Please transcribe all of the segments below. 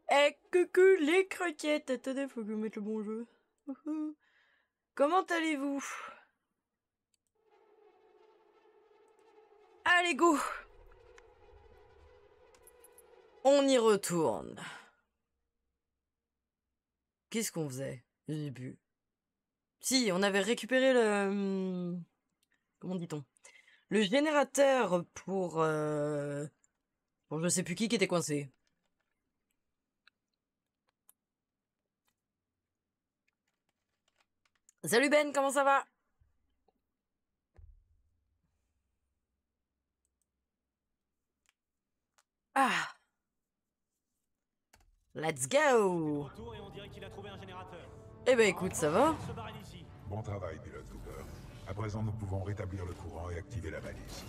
Eh, coucou les croquettes. Attendez, faut que je mette le bon jeu. Comment allez-vous? Allez, go! On y retourne. Qu'est-ce qu'on faisait? Je sais plus. Si, on avait récupéré le... Comment dit-on? Le générateur pour je sais plus qui était coincé. Salut Ben, comment ça va? Ah! Let's go! Retour et on dirait qu'il a trouvé un générateur. Eh ben écoute, ça va? Se barrer d'ici. Bon travail, pilote Cooper. À présent, nous pouvons rétablir le courant et activer la balise.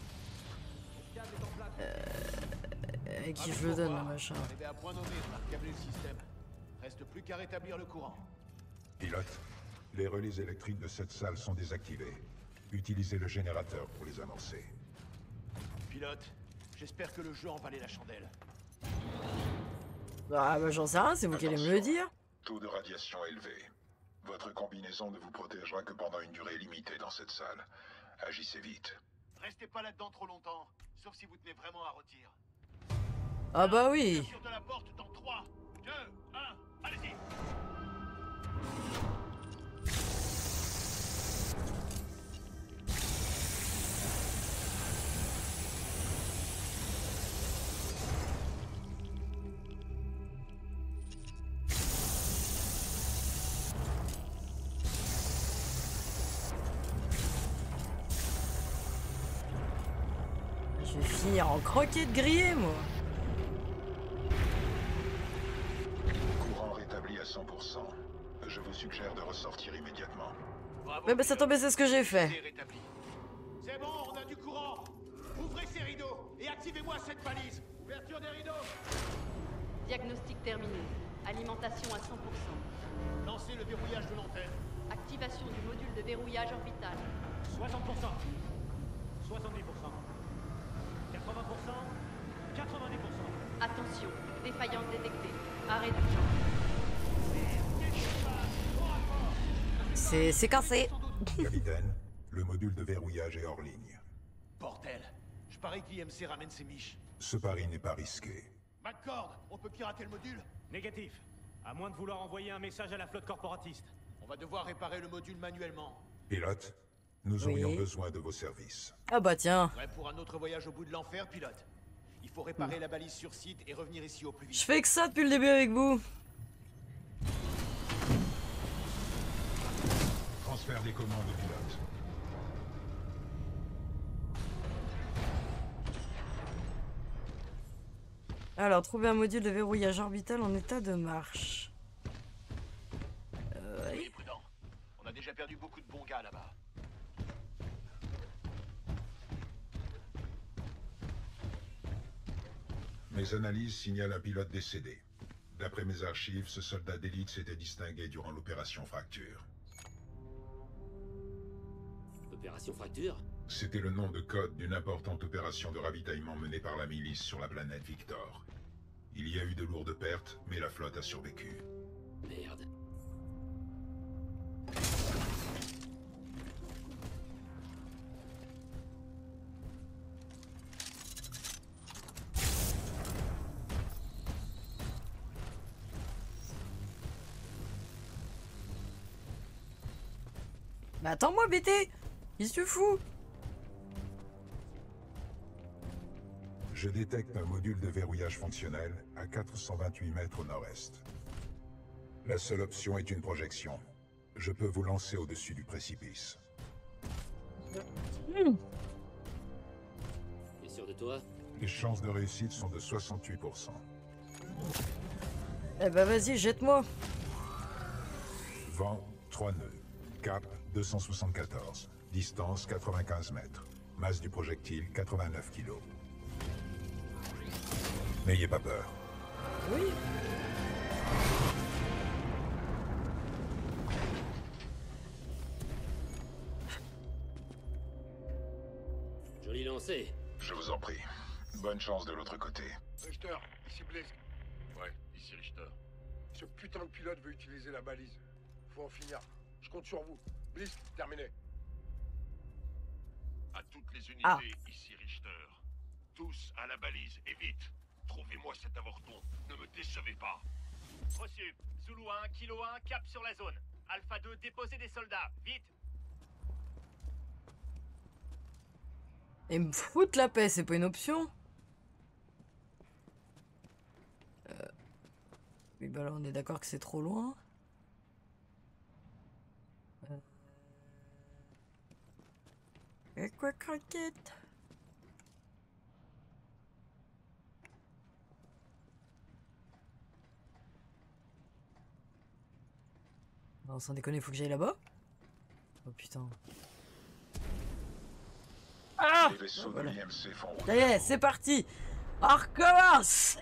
Qui je le donne, le machin? Arrivé à point nommé, on a recablé le système. Reste plus qu'à rétablir le courant. Pilote, les relais électriques de cette salle sont désactivés. Utilisez le générateur pour les amorcer. Pilote, j'espère que le jeu en valait la chandelle. Bah j'en sais rien, c'est vous qui allez me le dire. Taux de radiation élevé. Votre combinaison ne vous protégera que pendant une durée limitée dans cette salle. Agissez vite. Restez pas là-dedans trop longtemps, sauf si vous tenez vraiment à rôtir. Ah bah oui. Ouverture de la porte dans 3, 2, 1, allez-y. Je vais finir en croquette grillée, moi. Courant rétabli à 100%. Je vous suggère de ressortir immédiatement. Bravo, Mais bah ça tombe, c'est ce que j'ai c'est fait. rétabli. C'est bon, on a du courant. Ouvrez ces rideaux et activez-moi cette balise. Ouverture des rideaux. Diagnostic terminé. Alimentation à 100%. Lancez le verrouillage de l'antenne. Activation du module de verrouillage orbital. 60%. 70%. 80%. 90%. Attention, défaillance détectée. Arrêt d'urgence. C'est cassé. Capitaine, le module de verrouillage est hors ligne. Bordel. Je parie que l'IMC ramène ses miches. Ce pari n'est pas risqué. McCord, on peut pirater le module? Négatif. À moins de vouloir envoyer un message à la flotte corporatiste. On va devoir réparer le module manuellement. Pilote, nous Oui. aurions besoin de vos services. Ah bah tiens. Prêt pour un autre voyage au bout de l'enfer, pilote? Il faut réparer la balise sur site et revenir ici au plus Je vite. fais que ça depuis le début avec vous. Transfert des commandes au pilote. Alors, trouver un module de verrouillage orbital en état de marche. Soyez prudent. On a déjà perdu beaucoup de bons gars là-bas. Mes analyses signalent un pilote décédé. D'après mes archives, ce soldat d'élite s'était distingué durant l'opération Fracture. Opération Fracture? C'était le nom de code d'une importante opération de ravitaillement menée par la milice sur la planète Victor. Il y a eu de lourdes pertes, mais la flotte a survécu. Merde. Mais attends-moi, BT. Qu'est-ce que tu fous? Je détecte un module de verrouillage fonctionnel à 428 mètres au nord-est. La seule option est une projection. Je peux vous lancer au-dessus du précipice. T'es sûr de toi? Les chances de réussite sont de 68%. Eh bah vas-y, jette-moi. Vent, 3 nœuds. Cap, 274. Distance, 95 mètres. Masse du projectile, 89 kg. N'ayez pas peur. Oui. Joli lancé. Je vous en prie. Bonne chance de l'autre côté. Richter, ici Blaze. Ouais, ici ici Richter. Ce putain de pilote veut utiliser la balise. Faut en finir. Je compte sur vous. Blisk, terminé. À toutes les unités, Ah. ici Richter. Tous à la balise, et vite. Trouvez-moi cet avorton. Ne me décevez pas. Reçu. Zulu 1, Kilo 1, cap sur la zone. Alpha 2, déposez des soldats. Vite. Et me foutre la paix, c'est pas une option. Oui, bah là, on est d'accord que c'est trop loin. Et quoi, croquette? Non, sans déconner, faut que j'aille là-bas. Oh putain. Ah! Les vaisseaux Voilà. de l'IMC font route. Ça y est, c'est parti! On recommence!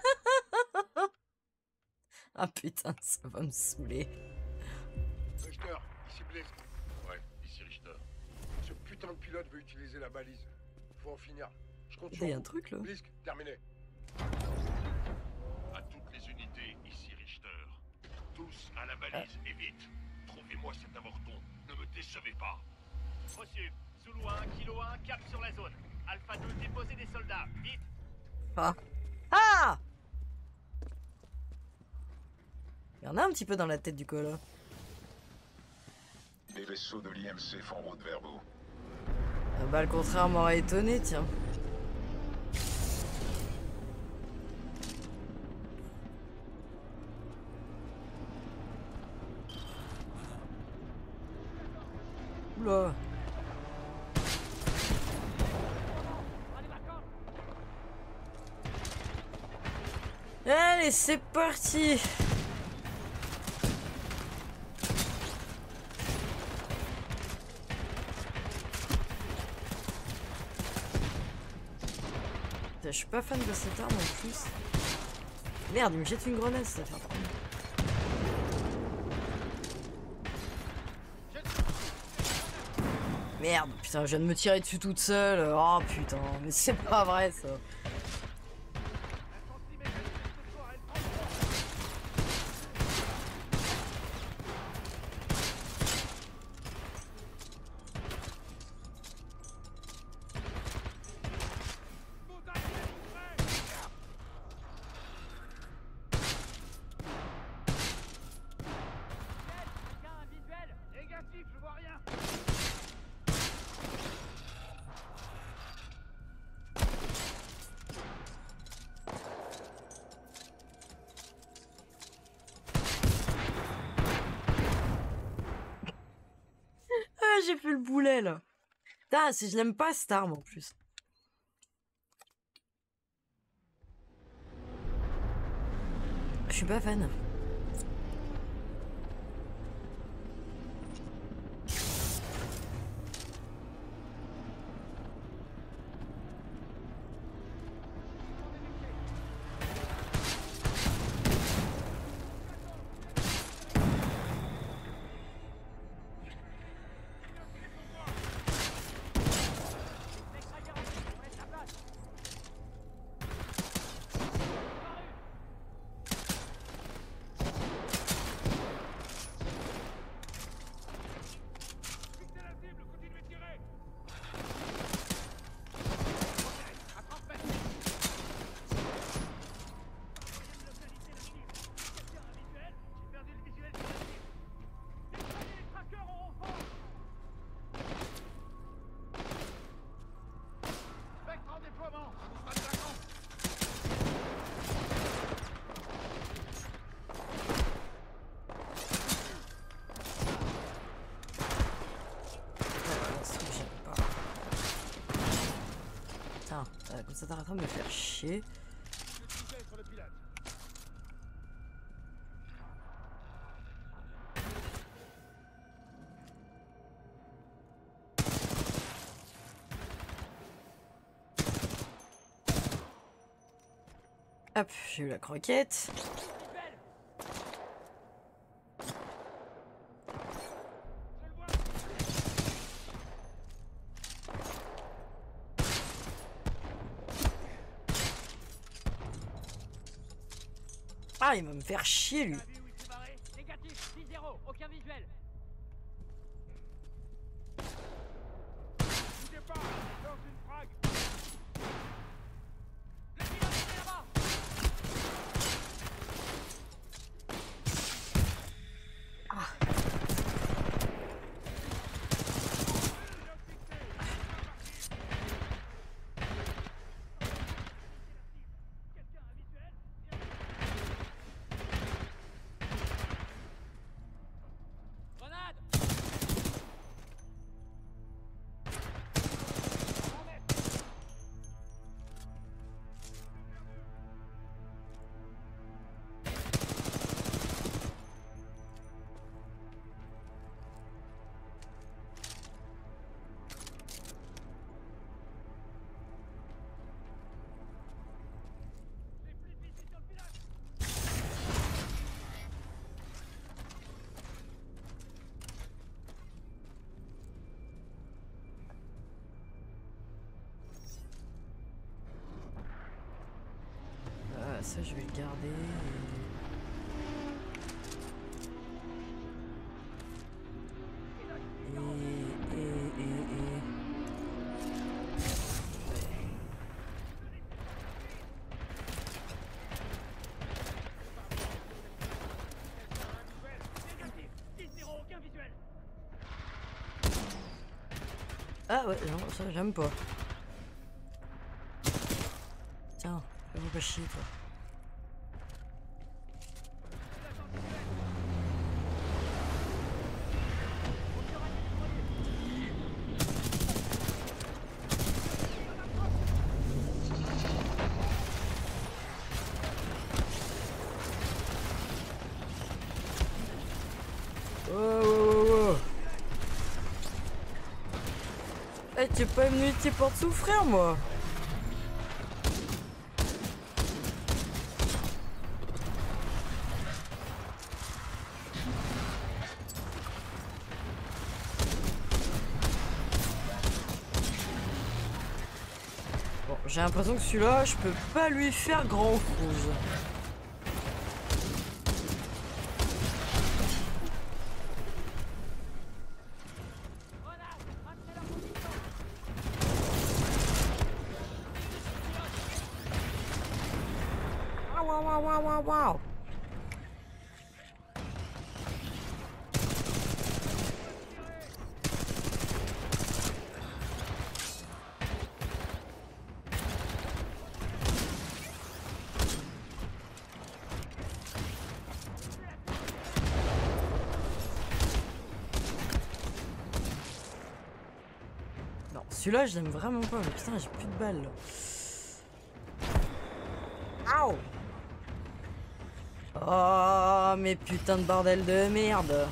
Ah putain, ça va me saouler. Richter, ici Blisk. Ouais, ici Richter. Ce putain de pilote veut utiliser la balise. Faut en finir. Je compte Il sur y a un vous. truc là. Blisk, terminé. À toutes les unités, ici Richter. Tous à la balise, et vite. Trouvez-moi cet avorton. Ne me décevez pas. Reçu. Zulu 1, Kilo 1, cap sur la zone. Alpha 2, déposez des soldats. Vite. Ah! Ah! Il y en a un petit peu dans la tête du col. Les vaisseaux de l'IMC font route vers vous. Bah, le contraire m'aurait étonné, tiens. Oula. Allez, c'est parti. Je suis pas fan de cette arme en plus. Merde, il me jette une grenade, ça fait un problème. Merde, putain, je viens de me tirer dessus toute seule. Oh putain, mais c'est pas vrai ça. Ah, j'ai fait le boulet là. Putain, si je l'aime pas cette arme en plus. Je suis pas fan. Comme ça t'arrêteras de me faire chier. Hop, j'ai eu la croquette. Ah, il va me faire chier, lui. Négatif, 10-0, aucun visuel. Bougez pas, lance une frag. Le pilote est là-bas. Grenade. Ça, je vais le garder. Et... Négatif, 10-0, aucun visuel. Ah ouais, non, ça, j'aime pas. Tiens, fais-moi pas chier, toi. Wow. Eh, tu es pas venu pour te souffrir, moi. Bon, j'ai l'impression que celui-là, je peux pas lui faire grand-chose. Wow. Non, celui-là, je l'aime vraiment pas, mais putain, j'ai plus de balles. Aouh! Oh, mais putain de bordel de merde!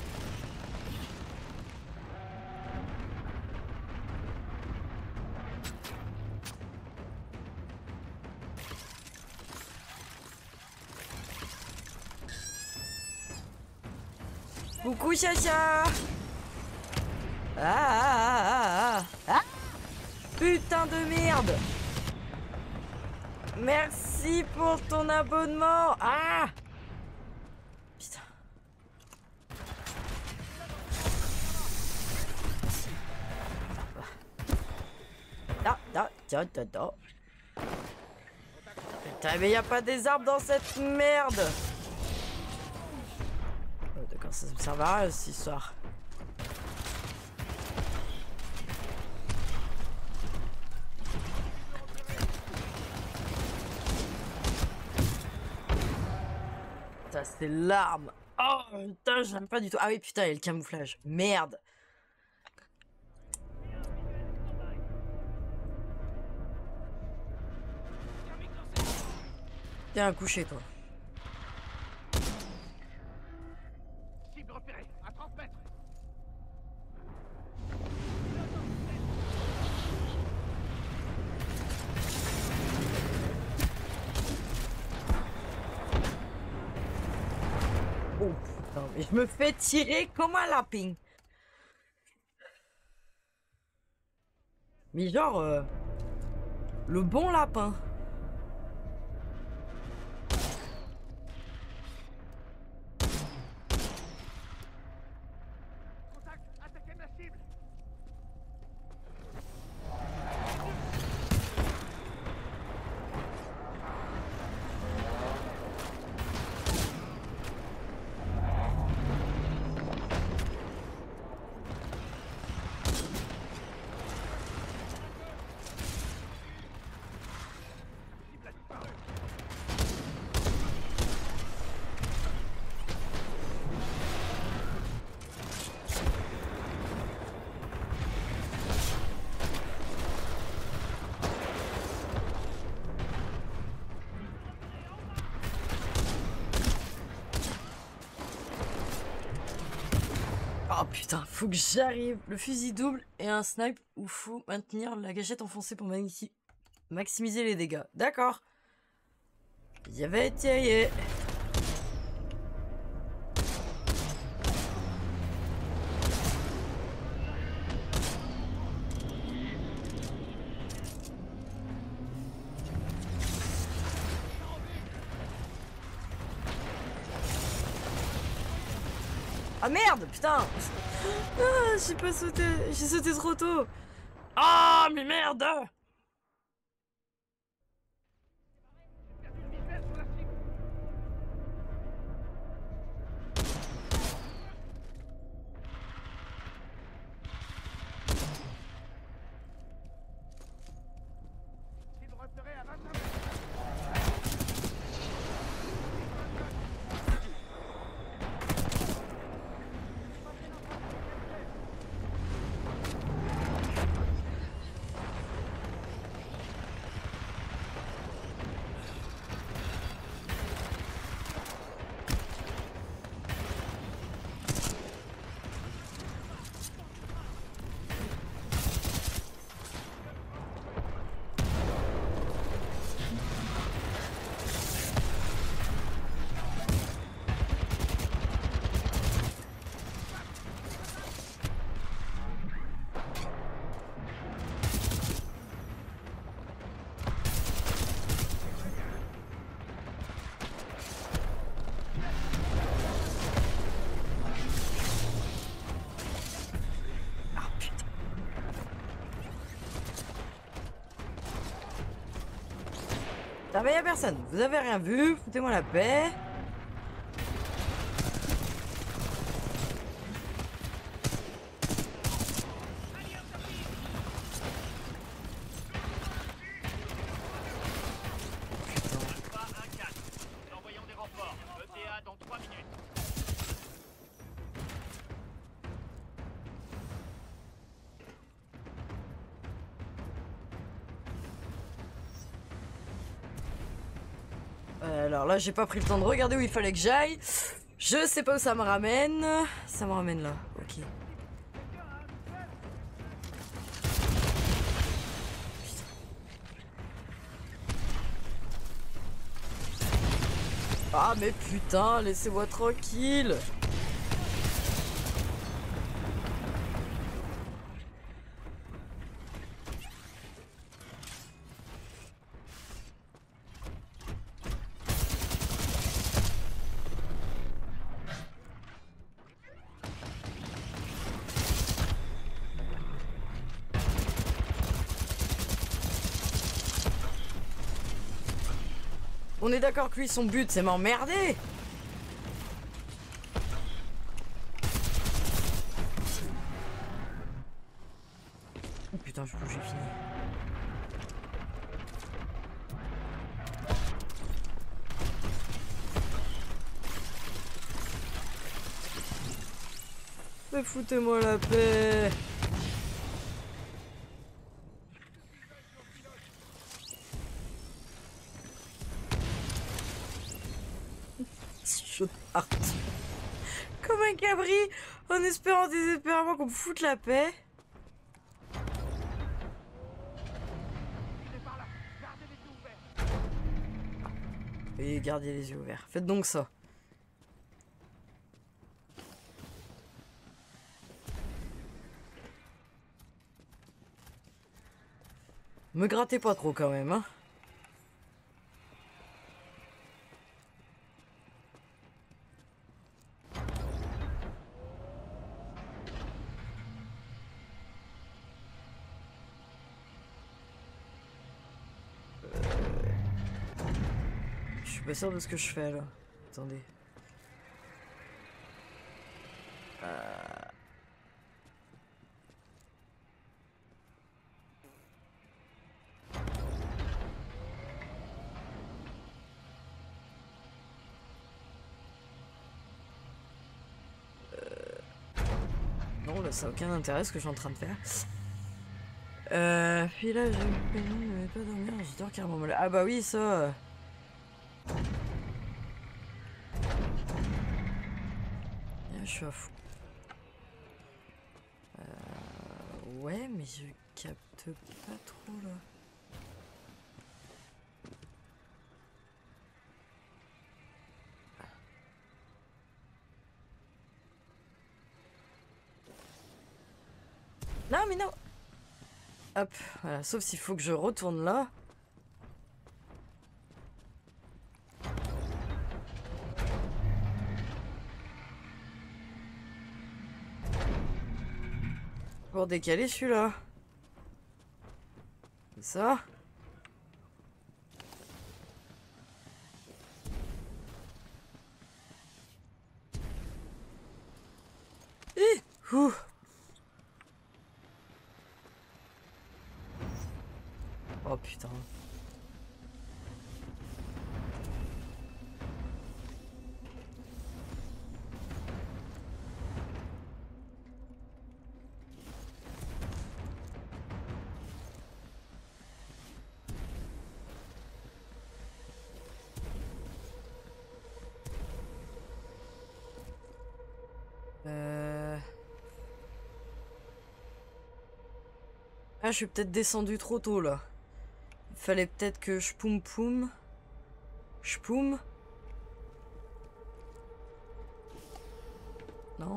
Coucou Chacha! Ah! Putain de merde! Merci pour ton abonnement! Ah! Putain. Da. Putain, mais y a pas des arbres dans cette merde! Oh, d'accord, ça me sert à rien cette histoire. Ça, c'est l'arme. Oh putain, j'aime pas du tout. Ah oui, putain, il y a le camouflage. Merde. Tiens, couché, toi. Cible repérée, à 30 mètres. Oh putain, mais je me fais tirer comme un lapin. Mais genre, le bon lapin. Oh putain, faut que j'arrive. Le fusil double et un snipe où faut maintenir la gâchette enfoncée pour maximiser les dégâts. D'accord. Y avait été. Ah merde, putain. Ah, j'ai pas sauté, j'ai sauté trop tôt. Ah, mais merde. Ah bah y'a personne, vous avez rien vu, foutez-moi la paix. Pas un 4. Nous envoyons des renforts. ETA dans 3 minutes. Alors là, j'ai pas pris le temps de regarder où il fallait que j'aille. Je sais pas où ça me ramène. Ça me ramène là, ok. Ah mais putain, laissez-moi tranquille. On est d'accord que lui, son but, c'est m'emmerder. Oh putain, je crois que j'ai fini. Mais foutez-moi la paix. Shot-art. Comme un cabri, en espérant désespérément qu'on me foute la paix. Et gardez les yeux ouverts. Faites donc ça. Me grattez pas trop quand même, hein. Je suis pas sûr de ce que je fais là. Attendez. Non, là, ça n'a aucun intérêt ce que je suis en train de faire. Puis là, j'ai eu ne vais pas dormir, j'ai dors carrément mal. Ah bah oui, ça. Je suis à fond. Ouais, mais je capte pas trop là. Non, mais non. Hop, voilà, sauf s'il faut que je retourne là. Pour décaler celui-là. C'est ça. Ouh. Oh putain. Ah, je suis peut-être descendu trop tôt là. Il fallait peut-être que je poum poum. Je poum. Non.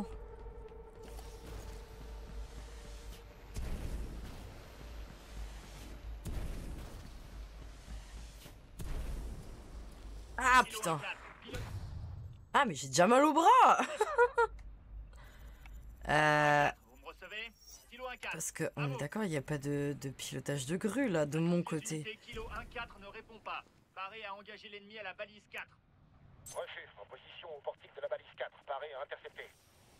Ah putain. Ah mais j'ai déjà mal au bras. Vous me recevez? Kilo 1-4. Parce que on est d'accord, il n'y a pas de pilotage de grue là de mon côté. Kilo 1-4 ne répond pas. Paré à engager l'ennemi à la balise 4. Refus, en position au portique de la balise 4. Paré à intercepter.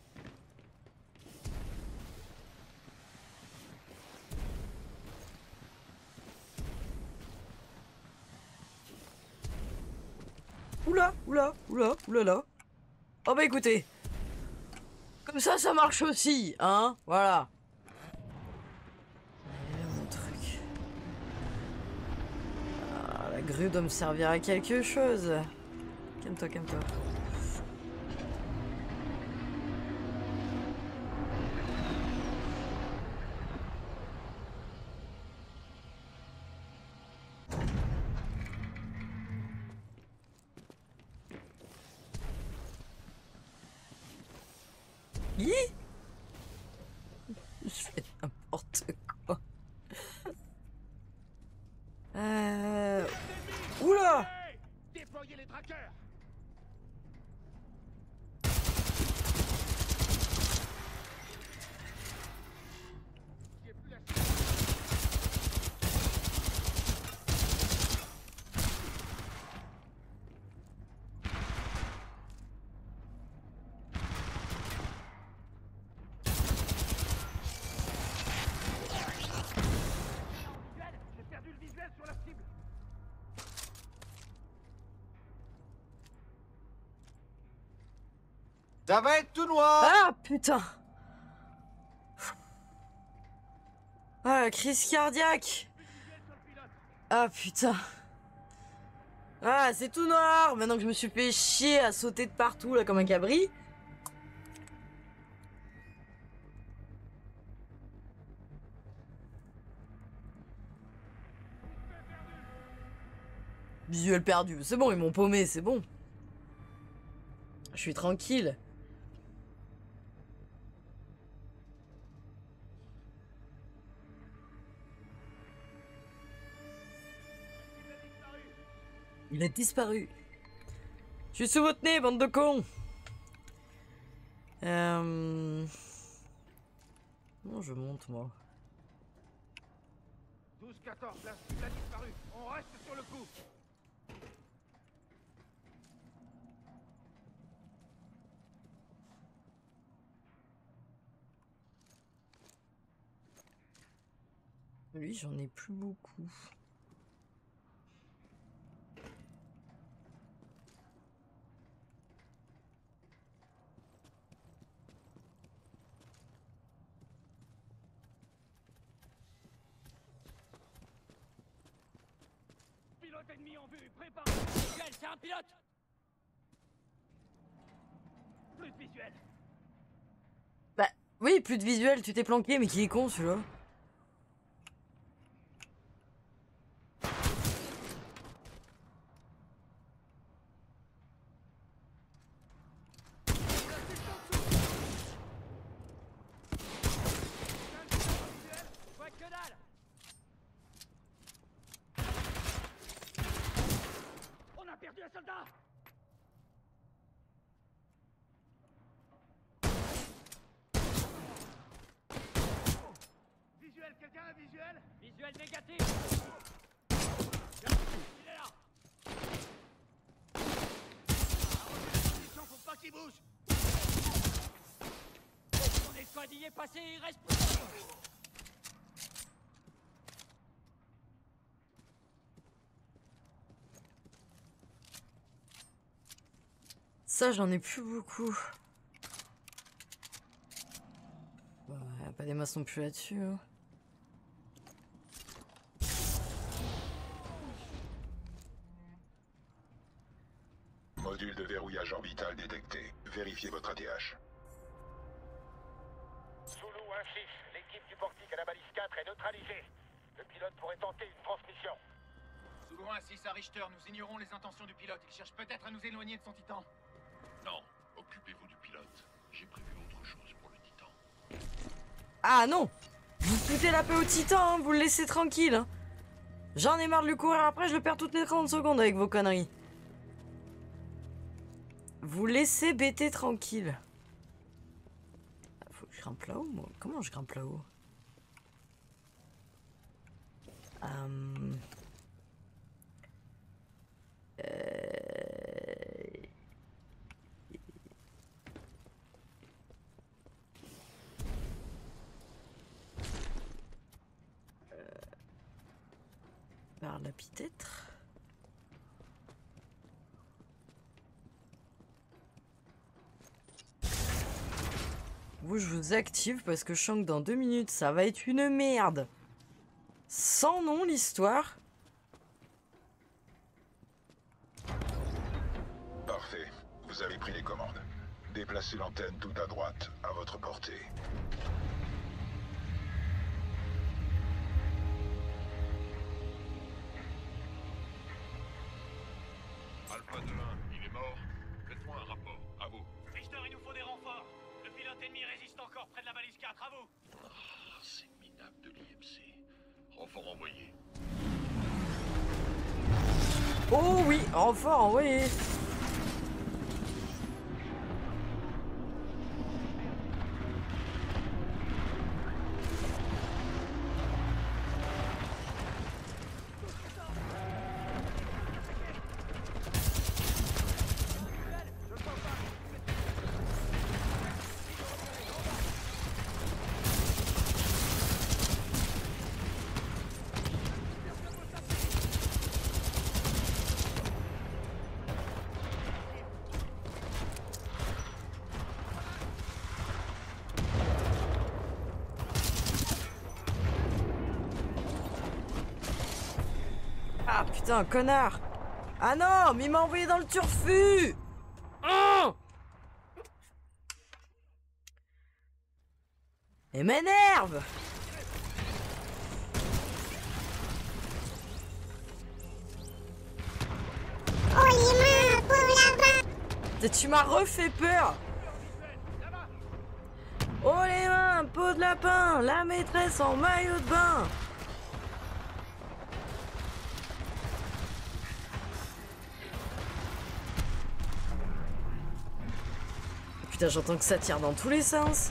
Oula, oula, oula, oulala. Oh bah écoutez. Comme ça marche aussi, hein. Voilà. Et là, mon truc. Ah, la grue doit me servir à quelque chose. Calme-toi, calme-toi. Hi, je fais n'importe quoi. Oula! Déployez les traqueurs. J'ai plus la... J'ai perdu le visuel sur la cible. Ça va être tout noir. Ah putain! Ah, crise cardiaque! Ah putain! Ah, c'est tout noir! Maintenant que je me suis fait chier à sauter de partout là comme un cabri. Visuel perdu. C'est bon, ils m'ont paumé, c'est bon. Je suis tranquille. Il a disparu. Je suis sous votre nez, bande de cons. Non, je monte, moi. 12-14, la cible a disparu. On reste sur le coup. Lui, j'en ai plus beaucoup. Pilote ennemi en vue, prépare. Visuel, c'est un pilote. Plus de visuel. Oui, plus de visuel, tu t'es planqué, mais qui est con celui-là. On a perdu un soldat. Visuel, quelqu'un a un visuel? Visuel négatif. Il est là. Faut pas qu'il bouge. Son escadille est passé, il reste plus. Ça, j'en ai plus beaucoup. Bon, y a pas des masses non plus là-dessus. Hein. Module de verrouillage orbital détecté. Vérifiez votre ATH. Zulu 1-6, l'équipe du portique à la balise 4 est neutralisée. Le pilote pourrait tenter une transmission. Zulu 1-6 à Richter, nous ignorons les intentions du pilote. Il cherche peut-être à nous éloigner de son titan. Non, occupez-vous du pilote. J'ai prévu autre chose pour le Titan. Ah non! Vous foutez la paix au titan, hein, vous le laissez tranquille. Hein. J'en ai marre de lui courir après, je le perds toutes les 30 secondes avec vos conneries. Vous laissez BT tranquille. Faut que je grimpe là-haut, moi. Comment je grimpe là-haut? Par là peut-être. Vous, je vous active parce que je sens que dans 2 minutes, ça va être une merde. Sans nom, l'histoire. Parfait. Vous avez pris les commandes. Déplacez l'antenne tout à droite, à votre portée. Alpha 2-1, il est mort. Faites-moi un rapport. À vous. Richter, il nous faut des renforts. Le pilote ennemi résiste encore près de la balise 4, à vous. Ah, c'est minable de l'IMC. Renfort envoyé. Oh oui, renfort envoyé. Ah putain, connard! Ah non, mais il m'a envoyé dans le turfu! Oh! Et m'énerve! Oh les mains, pauvre lapin! Tu m'as refait peur! Oh les mains, peau de lapin, la maîtresse en maillot de bain! Putain, j'entends que ça tire dans tous les sens.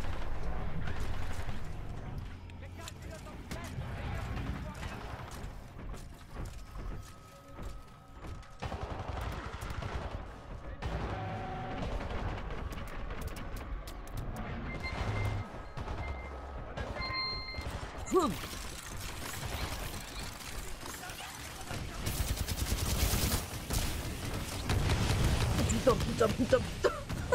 Boum. Putain, putain, putain, putain.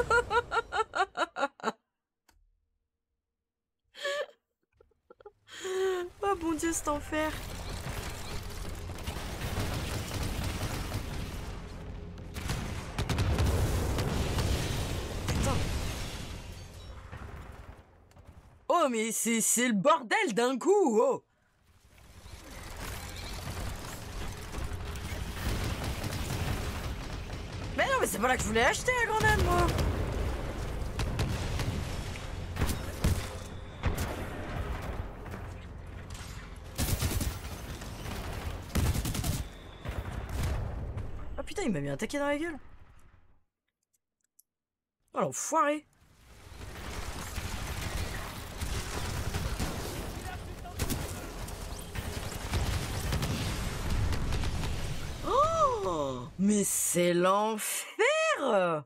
Oh mon Dieu, cet enfer. Putain. Oh, mais c'est le bordel d'un coup, oh. Mais non, mais c'est pas là que je voulais acheter la grenade, moi. Oh putain, il m'a mis un taquet dans la gueule. Oh l'enfoiré. Oh, mais c'est l'enfer.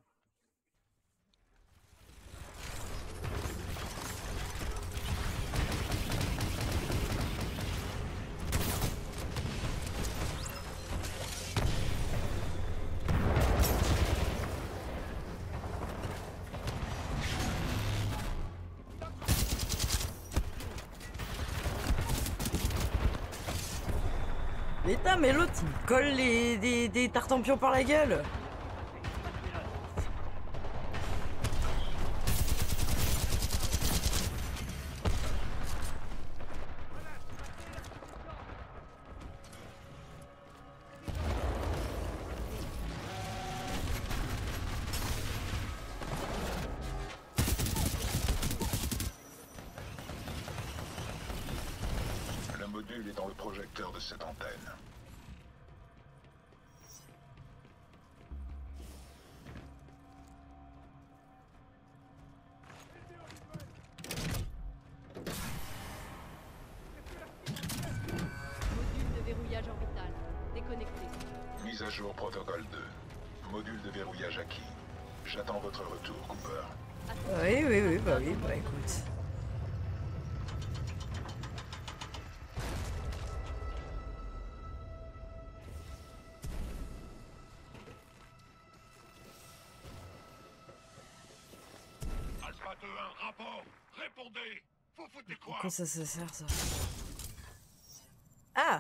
Putain, mais l'autre il me colle des tartempions par la gueule. Le module est dans le projecteur de cette antenne. Module de verrouillage orbital. Déconnecté. Mise à jour protocole 2. Module de verrouillage acquis. J'attends votre retour, Cooper. Oui, bah écoute. Alpha 2-1, rapport. Répondez. Vous foutez quoi? Pourquoi ça sert, ça? Ah!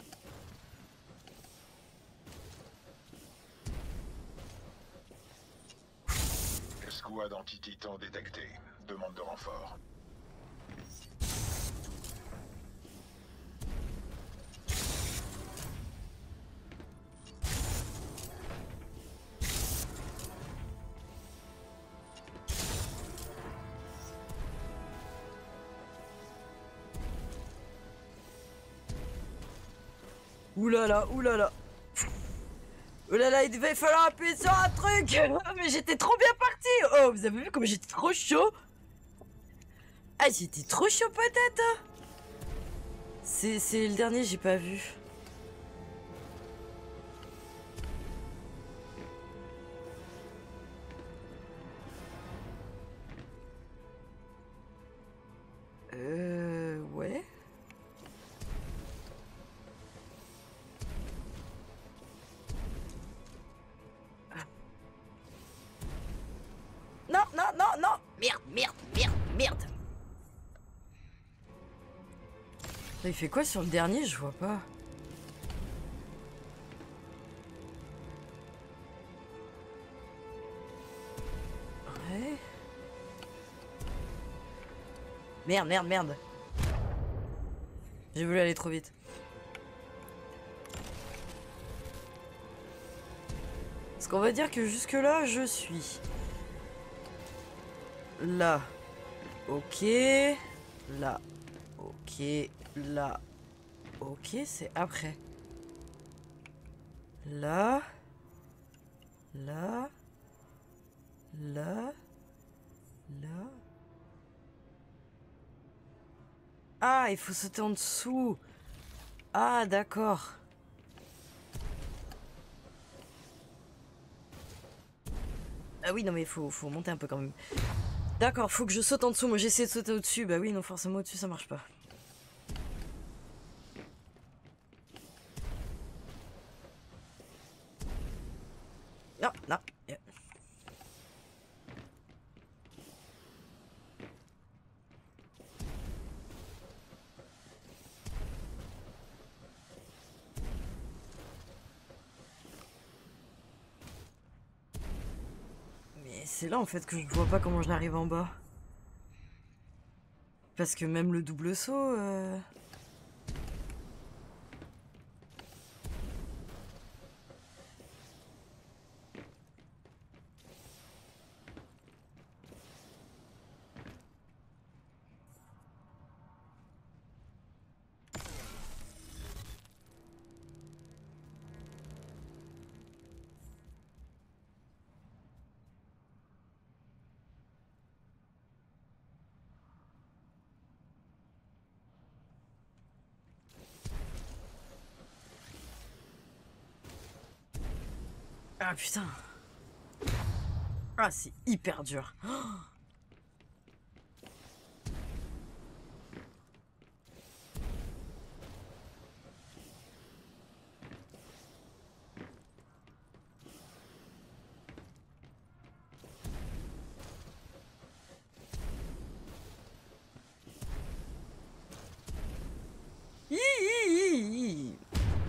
Escouade anti-titan détectée. Demande de renfort. Oulala, oulala. Oulala, il devait falloir appuyer sur un truc. Mais j'étais trop bien parti. Oh, vous avez vu comme j'étais trop chaud? Ah, j'étais trop chaud peut-être. C'est le dernier, j'ai pas vu. Ouais. Non, non, non, non. Merde, merde, merde, merde. Il fait quoi sur le dernier? Je vois pas. Ouais. Merde, merde, merde. J'ai voulu aller trop vite. Parce qu'on va dire que jusque là, je suis là. Ok. Là. Ok. Là. Ok, c'est après. Là. Là. Là. Là. Ah, il faut sauter en dessous. Ah, d'accord. Ah oui, non mais faut monter un peu quand même. D'accord, faut que je saute en dessous. Moi j'essaie de sauter au-dessus. Bah oui, non, forcément au-dessus ça marche pas. Non, non. Mais c'est là en fait que je vois pas comment je l'arrive en bas. Parce que même le double saut... Ah putain. Ah c'est hyper dur. Oh. Hi, hi, hi, hi.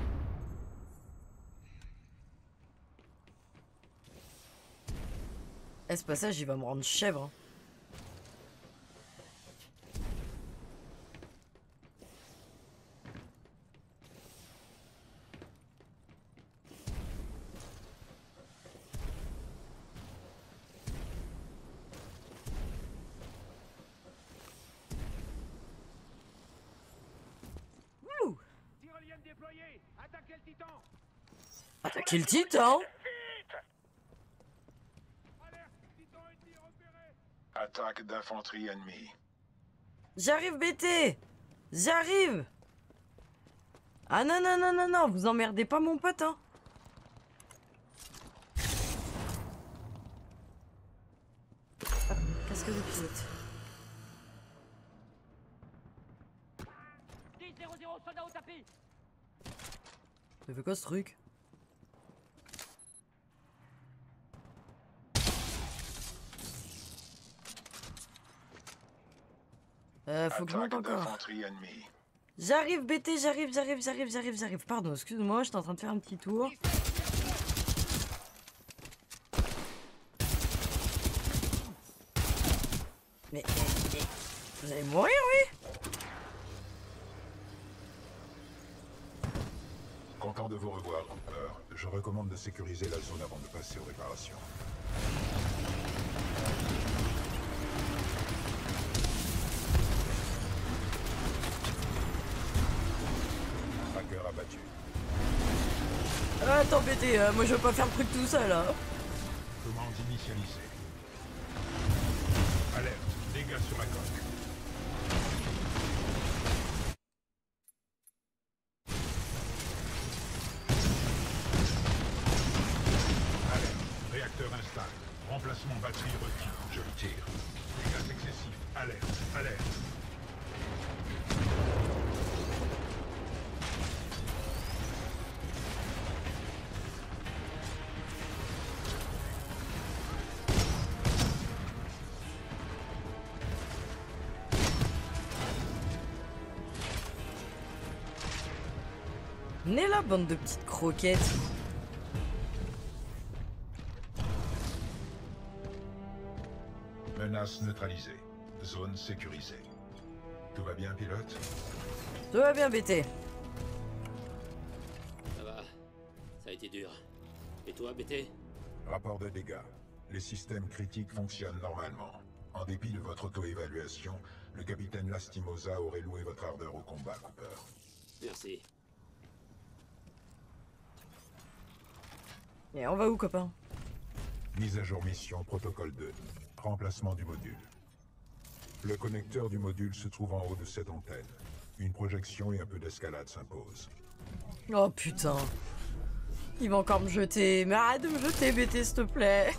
Eh, ce passage, il va me rendre chèvre. Hein. Wouh! Tyrolienne déployée. Attaquez le titan. Attaquer le titan! Attaque d'infanterie ennemie. J'arrive, BT! J'arrive! Ah non, non, non, non, non, vous emmerdez pas mon pote, hein! Ah, casque de pilote. 10-0-0, soldat au tapis. Ça fait quoi ce truc? Faut que je monte encore. J'arrive, BT, j'arrive. Pardon, excuse-moi, j'étais en train de faire un petit tour. Mais vous allez mourir, oui? Content de vous revoir, Cooper. Je recommande de sécuriser la zone avant de passer aux réparations. Tracker abattu. Attends, BT, moi je veux pas faire le truc tout seul, hein. Commande initialisée. Alerte, dégâts sur la coque. Alerte, réacteur instable. Remplacement batterie requis. Je le tire. Dégâts excessifs. Alerte, alerte. Venez là, bande de petites croquettes. Menace neutralisée. Zone sécurisée. Tout va bien, pilote? Tout va bien, BT. Ça va. Ça a été dur. Et toi, BT? Rapport de dégâts. Les systèmes critiques fonctionnent normalement. En dépit de votre auto-évaluation, le capitaine Lastimosa aurait loué votre ardeur au combat, Cooper. Merci. Et on va où, copain? Mise à jour mission protocole 2. Remplacement du module. Le connecteur du module se trouve en haut de cette antenne. Une projection et un peu d'escalade s'imposent. Oh putain. Il va encore me jeter. Mais arrête de me jeter, BT, s'il te plaît.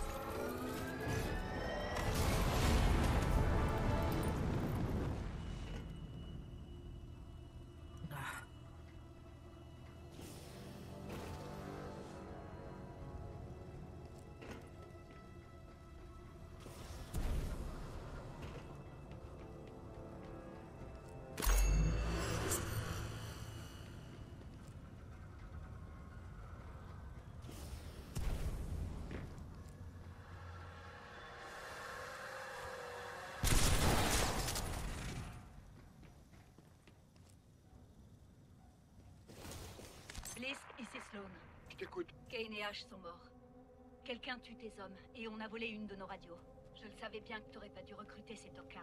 Ici Sloan. Je t'écoute. Kane et Ash sont morts. Quelqu'un tue tes hommes et on a volé une de nos radios. Je le savais bien que t'aurais pas dû recruter ces tocards.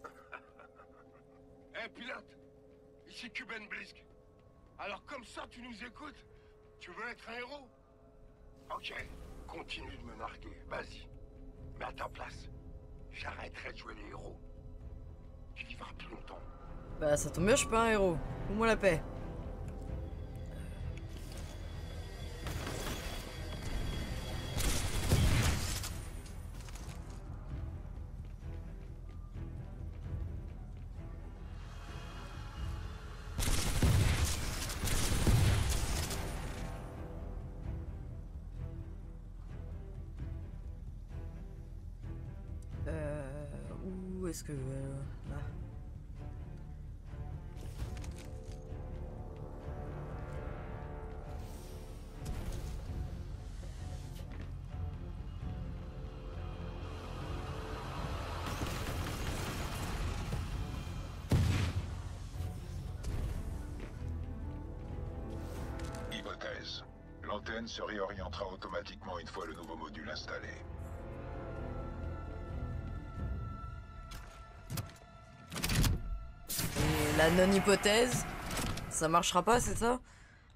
Hé, pilote! Ici Kuben Blisk. Alors comme ça, tu nous écoutes? Tu veux être un héros? Ok, continue de me narguer, vas-y. Mais à ta place, j'arrêterai de jouer les héros. Tu vivras plus longtemps. Bah ça tombe bien, je suis pas un héros. Fous-moi la paix. Où est-ce que... là. Hypothèse. L'antenne se réorientera automatiquement une fois le nouveau module installé. Et la non-hypothèse, ça marchera pas, c'est ça?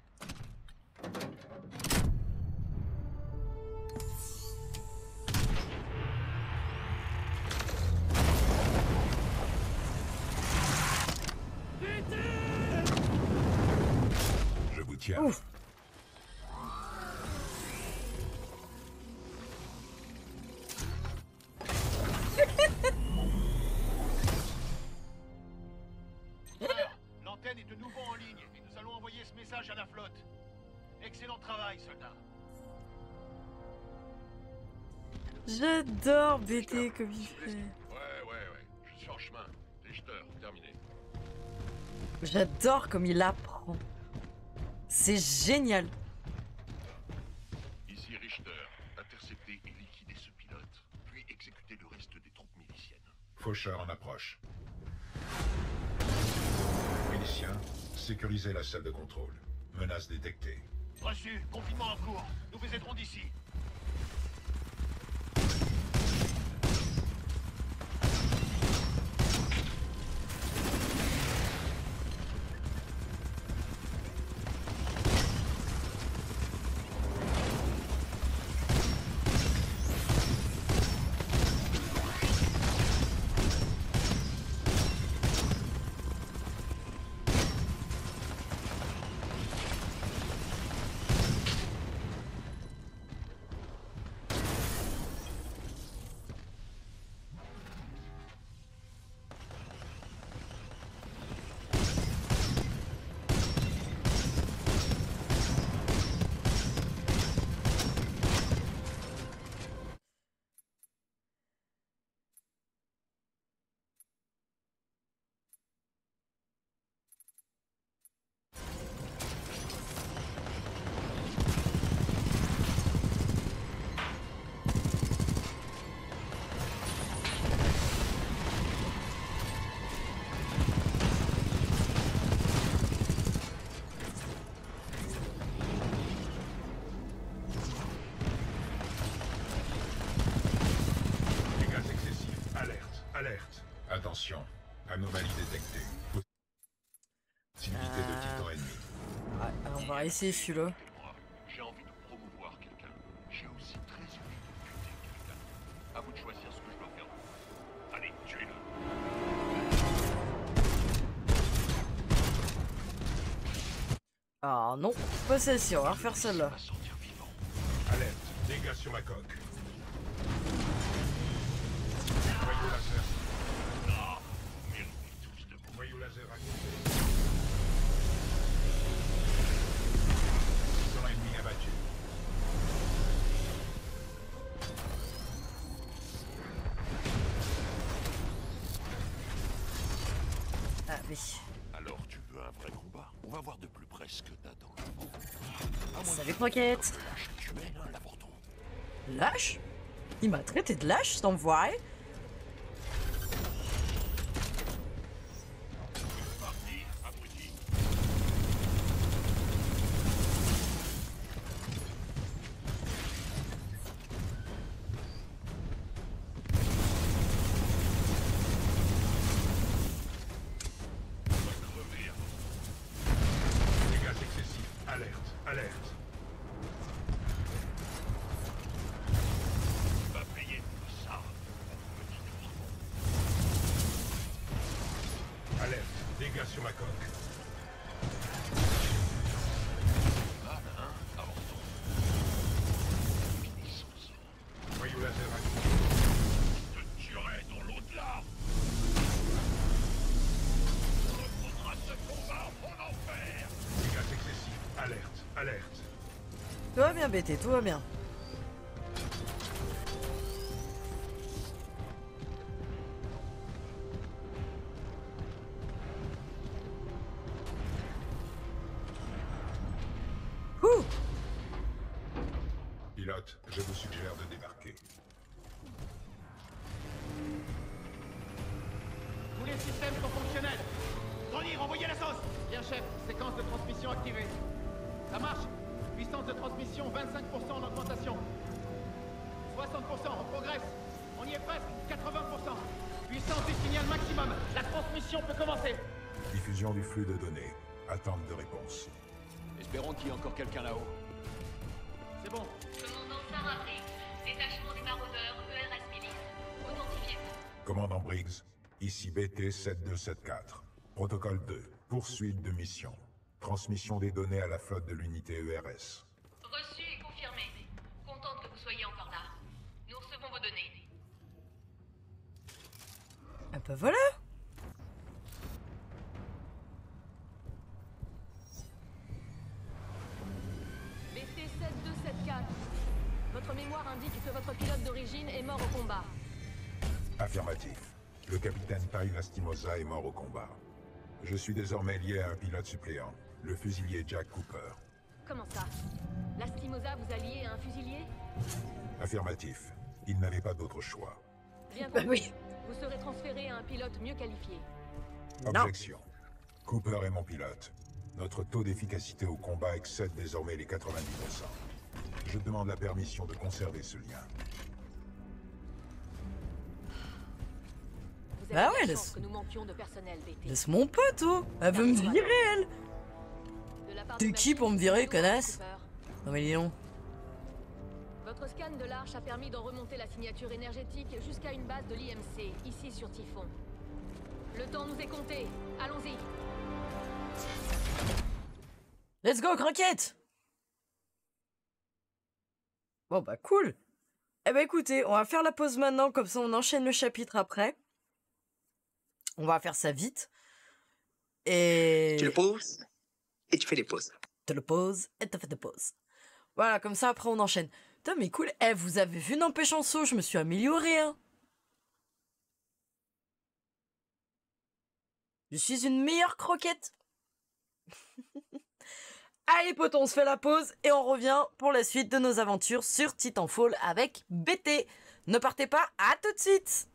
Je vous tiens. Ouf. L'antenne est de nouveau en ligne et nous allons envoyer ce message à la flotte. Excellent travail, soldat. J'adore BT comme il fait. Ouais. Je suis en chemin. Richter, terminé. J'adore comme il apprend. C'est génial. Ici Richter. Intercepter et liquider ce pilote, puis exécuter le reste des troupes miliciennes. Faucheur en approche. Miliciens, sécurisez la salle de contrôle. Menace détectée. Reçu, confinement en cours. Nous vous aiderons d'ici. Alerte. Attention. Anomalie détectée. Possibilité de titan ennemi. Ouais, alors on va essayer celui-là. J'ai envie de promouvoir quelqu'un. J'ai aussi très envie de buter quelqu'un. À vous de choisir ce que je dois faire. Allez, tuez-le. Ah non, pas celle-ci, on va refaire celle-là. Alerte. Dégâts sur la coque. Voyou laser. Non, vous méritez tous de vous. Voyou laser activé. Titan ennemi abattu. Ah oui. Alors tu veux un vrai combat? On va voir de plus près ce que t'attends. Salut Croquette. Tu mènes un l'avorton. Lâche? Il m'a traité de lâche, cet envoyé. Parti, abruti. Dégâts sur ma coque. Voyou laser actif. Je te tuerai dans l'au-delà. On reprendra ce combat en enfer. Dégâts excessifs. Alerte, alerte. Tout va bien, BT, tout va bien. Ouh. Pilote, je vous suggère de débarquer. Tous les systèmes sont fonctionnels. Grenir, envoyez la sauce. Bien, chef. Séquence de transmission activée. Ça marche. Puissance de transmission 25% en augmentation. 60%, on progresse. On y est presque. 80%. Puissance du signal maximum. La transmission peut commencer. Diffusion du flux de données. Attente de réponse. Espérons qu'il y ait encore quelqu'un là-haut. C'est bon. Commandant Sarah Briggs. Détachement des maraudeurs, ERS Milice. Authentifiez-vous. Commandant Briggs, ici BT 7274. Protocole 2. Poursuite de mission. Transmission des données à la flotte de l'unité ERS. Reçu et confirmé. Contente que vous soyez encore là. Nous recevons vos données. Ah bah voilà. BT 7274. Votre mémoire indique que votre pilote d'origine est mort au combat. Affirmatif. Le capitaine Tai Lastimosa est mort au combat. Je suis désormais lié à un pilote suppléant, le fusilier Jack Cooper. Comment ça? Lastimosa vous a lié à un fusilier? Affirmatif. Il n'avait pas d'autre choix. Bien Bah compris. oui. Vous serez transféré à un pilote mieux qualifié. Objection. Cooper est mon pilote. Notre taux d'efficacité au combat excède désormais les 90%. Je demande la permission de conserver ce lien. Vous avez Bah de la ouais, chance laisse- que nous manquions de personnel, BT. Laisse mon pote, oh. Elle veut me virer, elle. De la part T'es de qui pour me Machine, virer, nous, connasse? Cooper. Non mais dis donc. Votre scan de l'arche a permis d'en remonter la signature énergétique jusqu'à une base de l'IMC, ici sur Typhon. Le temps nous est compté. Allons-y. Let's go, croquette. Bon bah cool. Eh bah écoutez, on va faire la pause maintenant, comme ça on enchaîne le chapitre après. On va faire ça vite. Et... Tu le poses et tu fais les pauses. te le poses et te fais des pauses. Voilà, comme ça après on enchaîne. Putain mais cool, eh vous avez vu n'empêche en saut, je me suis amélioré hein. Je suis une meilleure croquette. Allez potes, on se fait la pause et on revient pour la suite de nos aventures sur Titanfall avec BT. Ne partez pas, à tout de suite.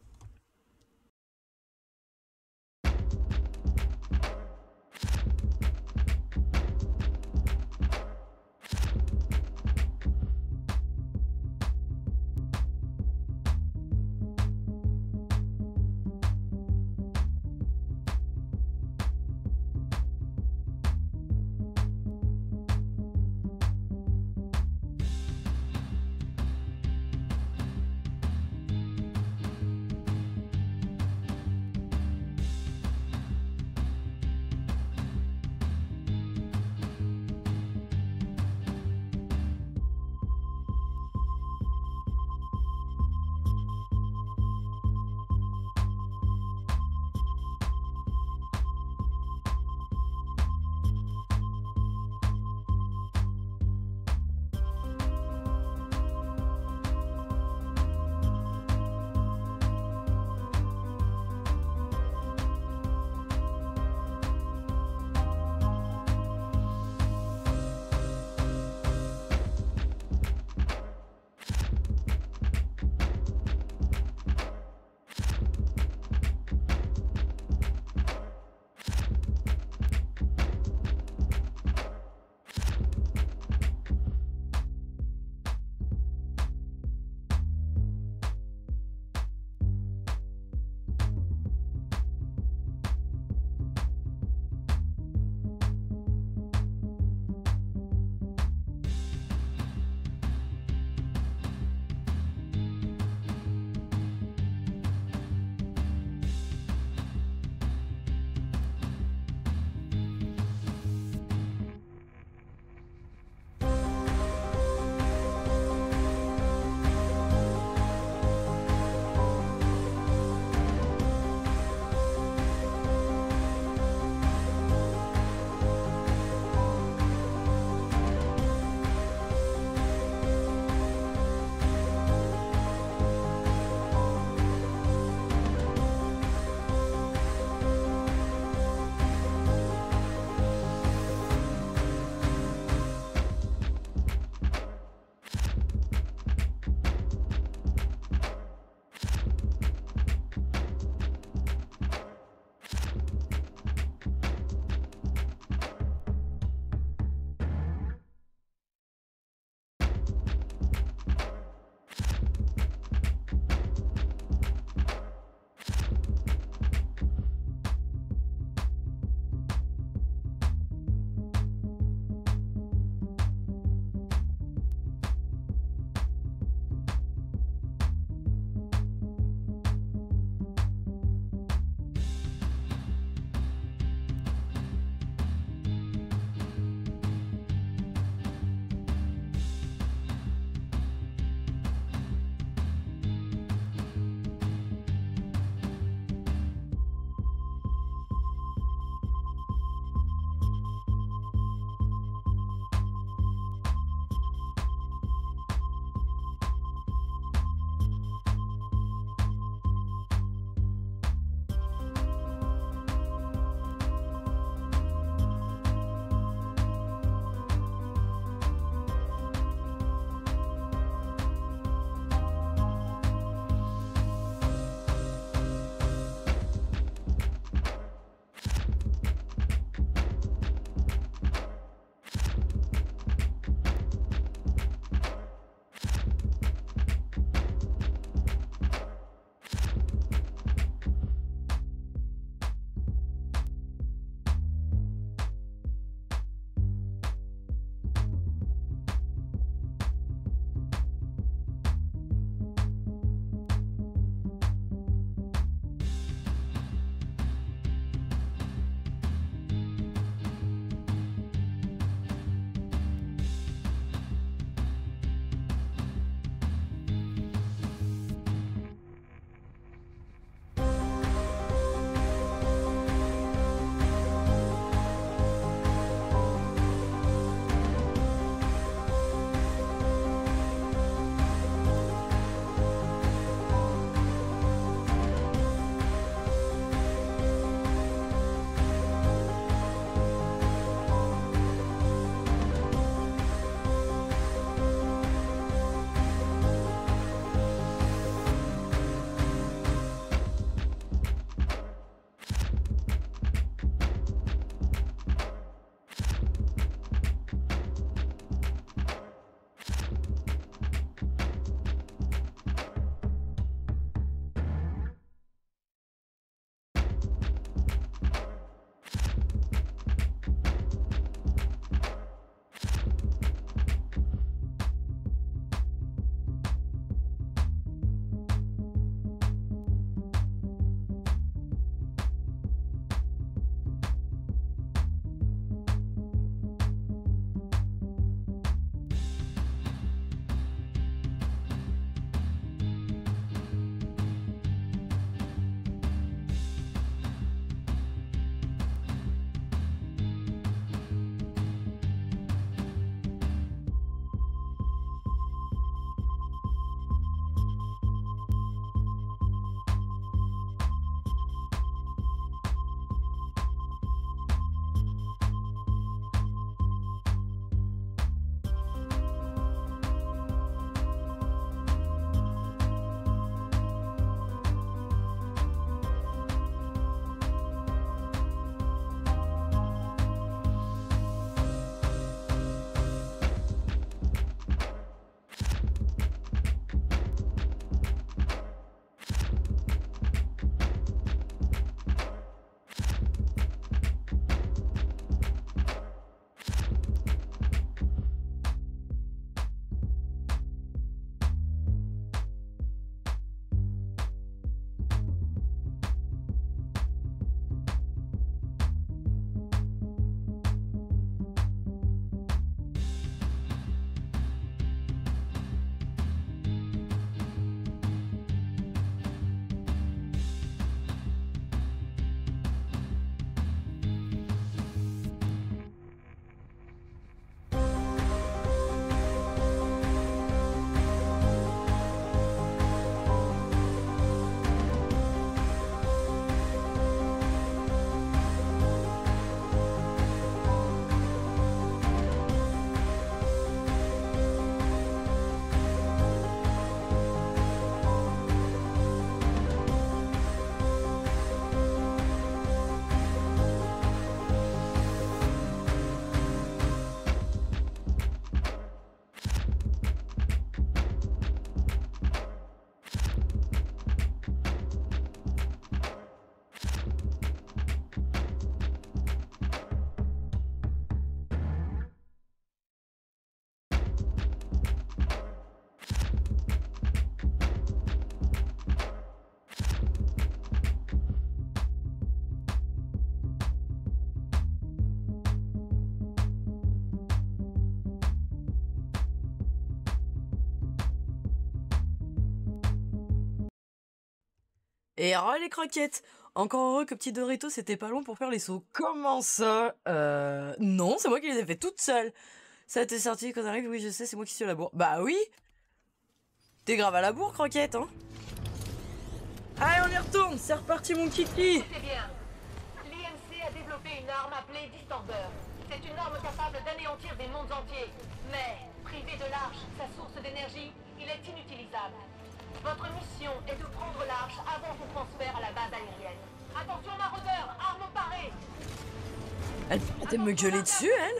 Et oh les croquettes! Encore heureux que petit Dorito c'était pas long pour faire les sauts. Comment ça? Non, c'est moi qui les ai fait toute seule. Ça t'est sorti quand t'arrives? Oui, je sais, c'est moi qui suis à la bourre. Bah oui! T'es grave à la bourre, croquette, hein? Allez, on y retourne! C'est reparti, mon kiki! C'est bien. L'IMC a développé une arme appelée Distorber. C'est une arme capable d'anéantir des mondes entiers. Mais, privé de l'arche, sa source d'énergie, il est inutilisable. Votre mission est de prendre l'arche avant son transfert à la base aérienne. Attention maraudeur, arme parée! Elle peut me gueuler dessus, elle?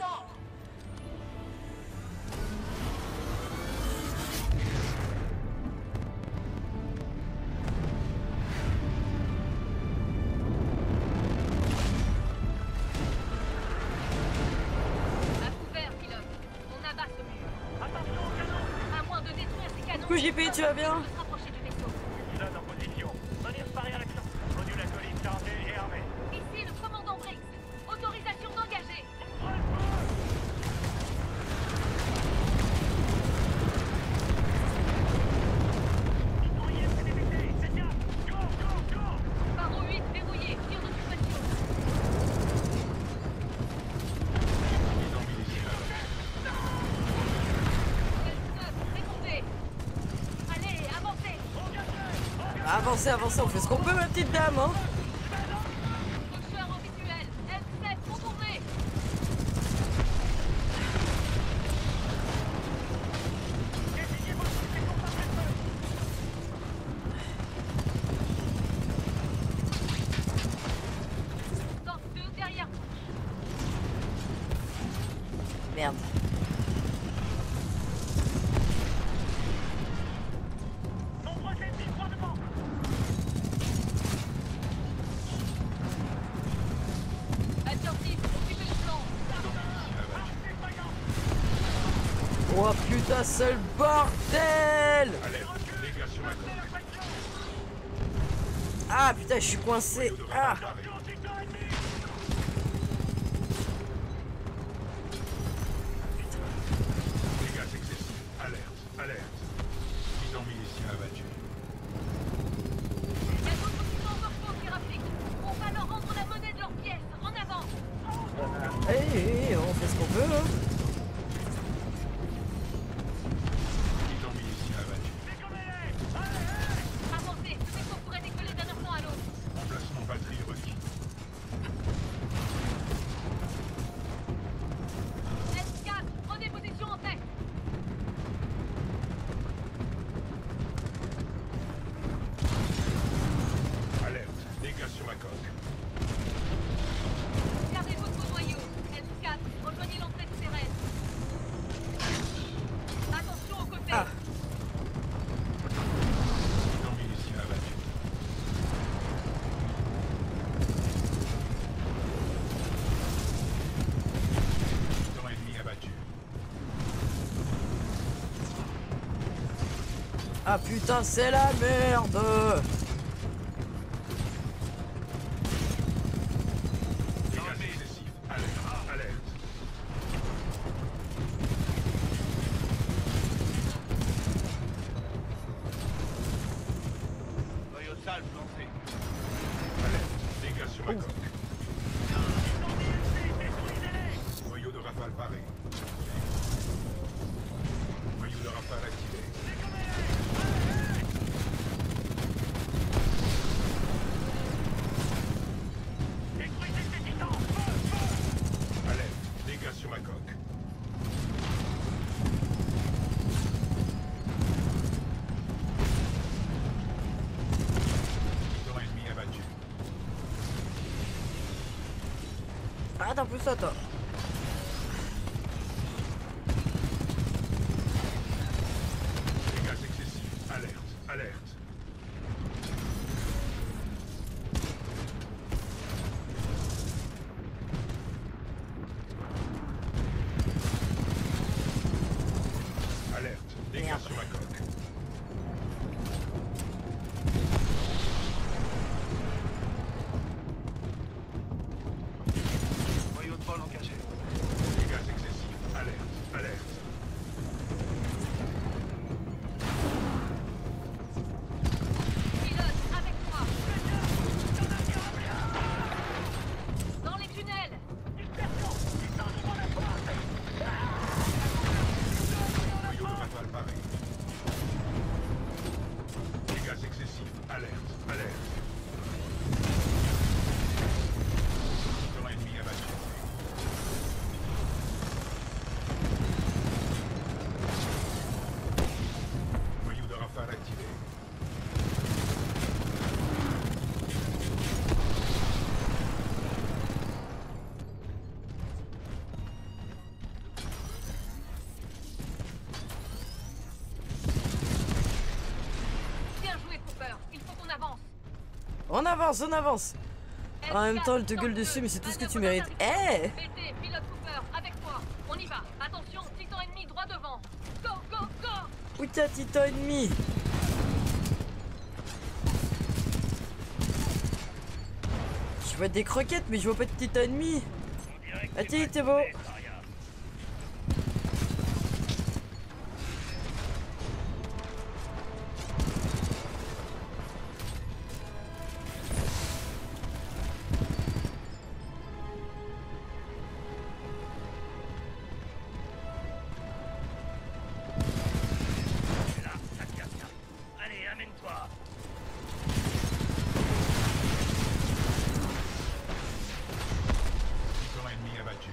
À couvert, pilote. On abat ce mur. Attention au canon! À moins de détruire ces canons... Coucou JP, tu vas bien? se rapprocher du vaisseau. Pilote en position. Venir parer à l'action. Module acolyte chargé et armé. Ici le commandant Briggs. Autorisation d'engager. Barreau 8 verrouillé. Tir d'occupation. Répondez. Allez, avancez. Avancez, avancez, on fait ce qu'on peut, ma petite dame, hein? Faucheur en visuel. L7, contournez. Torse 2 derrière vous. Merde. Attentif, occupez le flanc. Oh putain, c'est le bordel! Ah putain, je suis coincé. Ah! Dégâts excessifs. Alerte, alerte. Titan milicien abattu. Il y a d'autres qui sont encore forts qui rappliquent. On va leur rendre la monnaie de leurs pièces. En avant. Eh, on fait ce qu'on peut, hein? Titan milicien abattu. Avancez, ce vaisseau pourrait décoller d'un instant à l'autre. Remplacement batterie requis. S4, prenez position en tête. Alerte, dégâts sur ma coque. Gardez votre noyau. S4, rejoignez l'entrée du terrain. Attention aux côtés. Ah. Titan milicien abattu. Titan ennemi abattu. Ah putain, c'est la merde! Dégâts excessifs. Alerte, alerte. Noyau sale lancé. Alerte, dégâts sur ma coque. Noyau de rafale paré. Noyau de rafale activé. Alerte, dégâts sur ma coque. Titan ennemi abattu. Ah, t'as plus ça, toi. Dégâts excessifs. Alerte, alerte. Alerte, dégâts Merde. sur ma coque. Noyau de vol engagé. On avance, on avance. En même temps, elle te gueule dessus, mais c'est tout ce que tu mérites. Eh BT, pilote Cooper, avec moi. On y va. Attention, titan ennemi droit devant. Go, go, go. Où t'as titan ennemi? Je vois des croquettes, mais je vois pas de titan ennemi. Ah tiens, t'es beau. Allez, amène-toi. Titan ennemi abattu.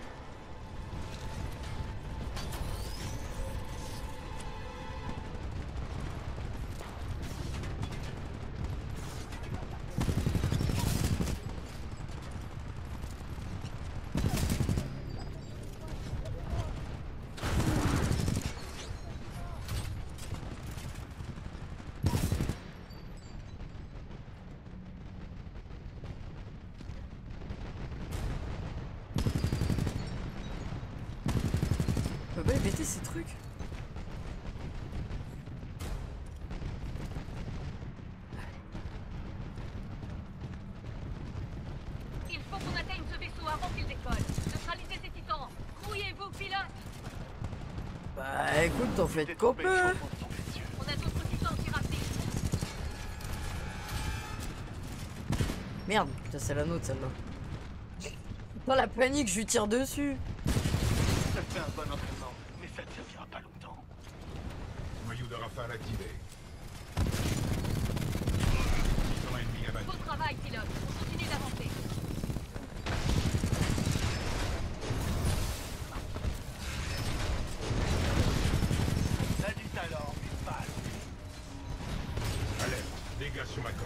On peut pas éviter ces trucs. Il faut qu'on atteigne ce vaisseau avant qu'il décolle. Neutralisez ces titans. Grouillez-vous, pilote. Bah écoute, t'en fais qu'on peut. On a d'autres titans qui rapident. Merde, putain, c'est la nôtre celle-là. Dans la panique, je lui tire dessus. Ça fait un bon entraînement, mais ça ne servira pas longtemps. Noyau de rafale activé. Titan ennemi abattu. Bon travail, pilote. On continue d'avancer. T'as du talent, mais pas. Alerte, dégâts sur ma coque.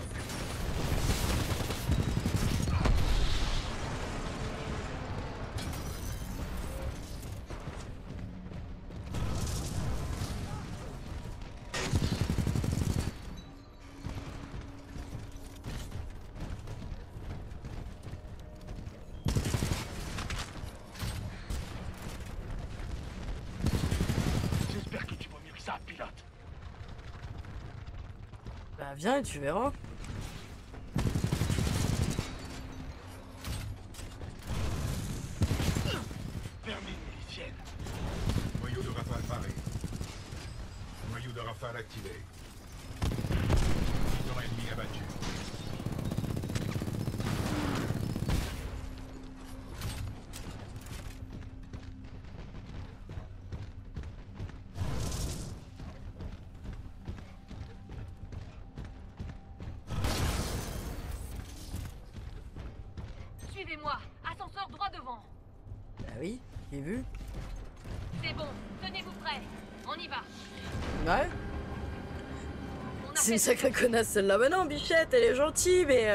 J'espère que tu vas mieux que ça, pilote. Bah viens et tu verras. Vermine milicienne. Noyau de rafale paré. Noyau de rafale activé. Titan ennemi abattu. Suivez-moi. Ascenseur droit devant. Bah oui, j'ai vu. C'est bon. Tenez-vous prêts. On y va. Ouais. On a C'est une fait- sacrée connasse celle-là. Bah non, Bichette, elle est gentille, mais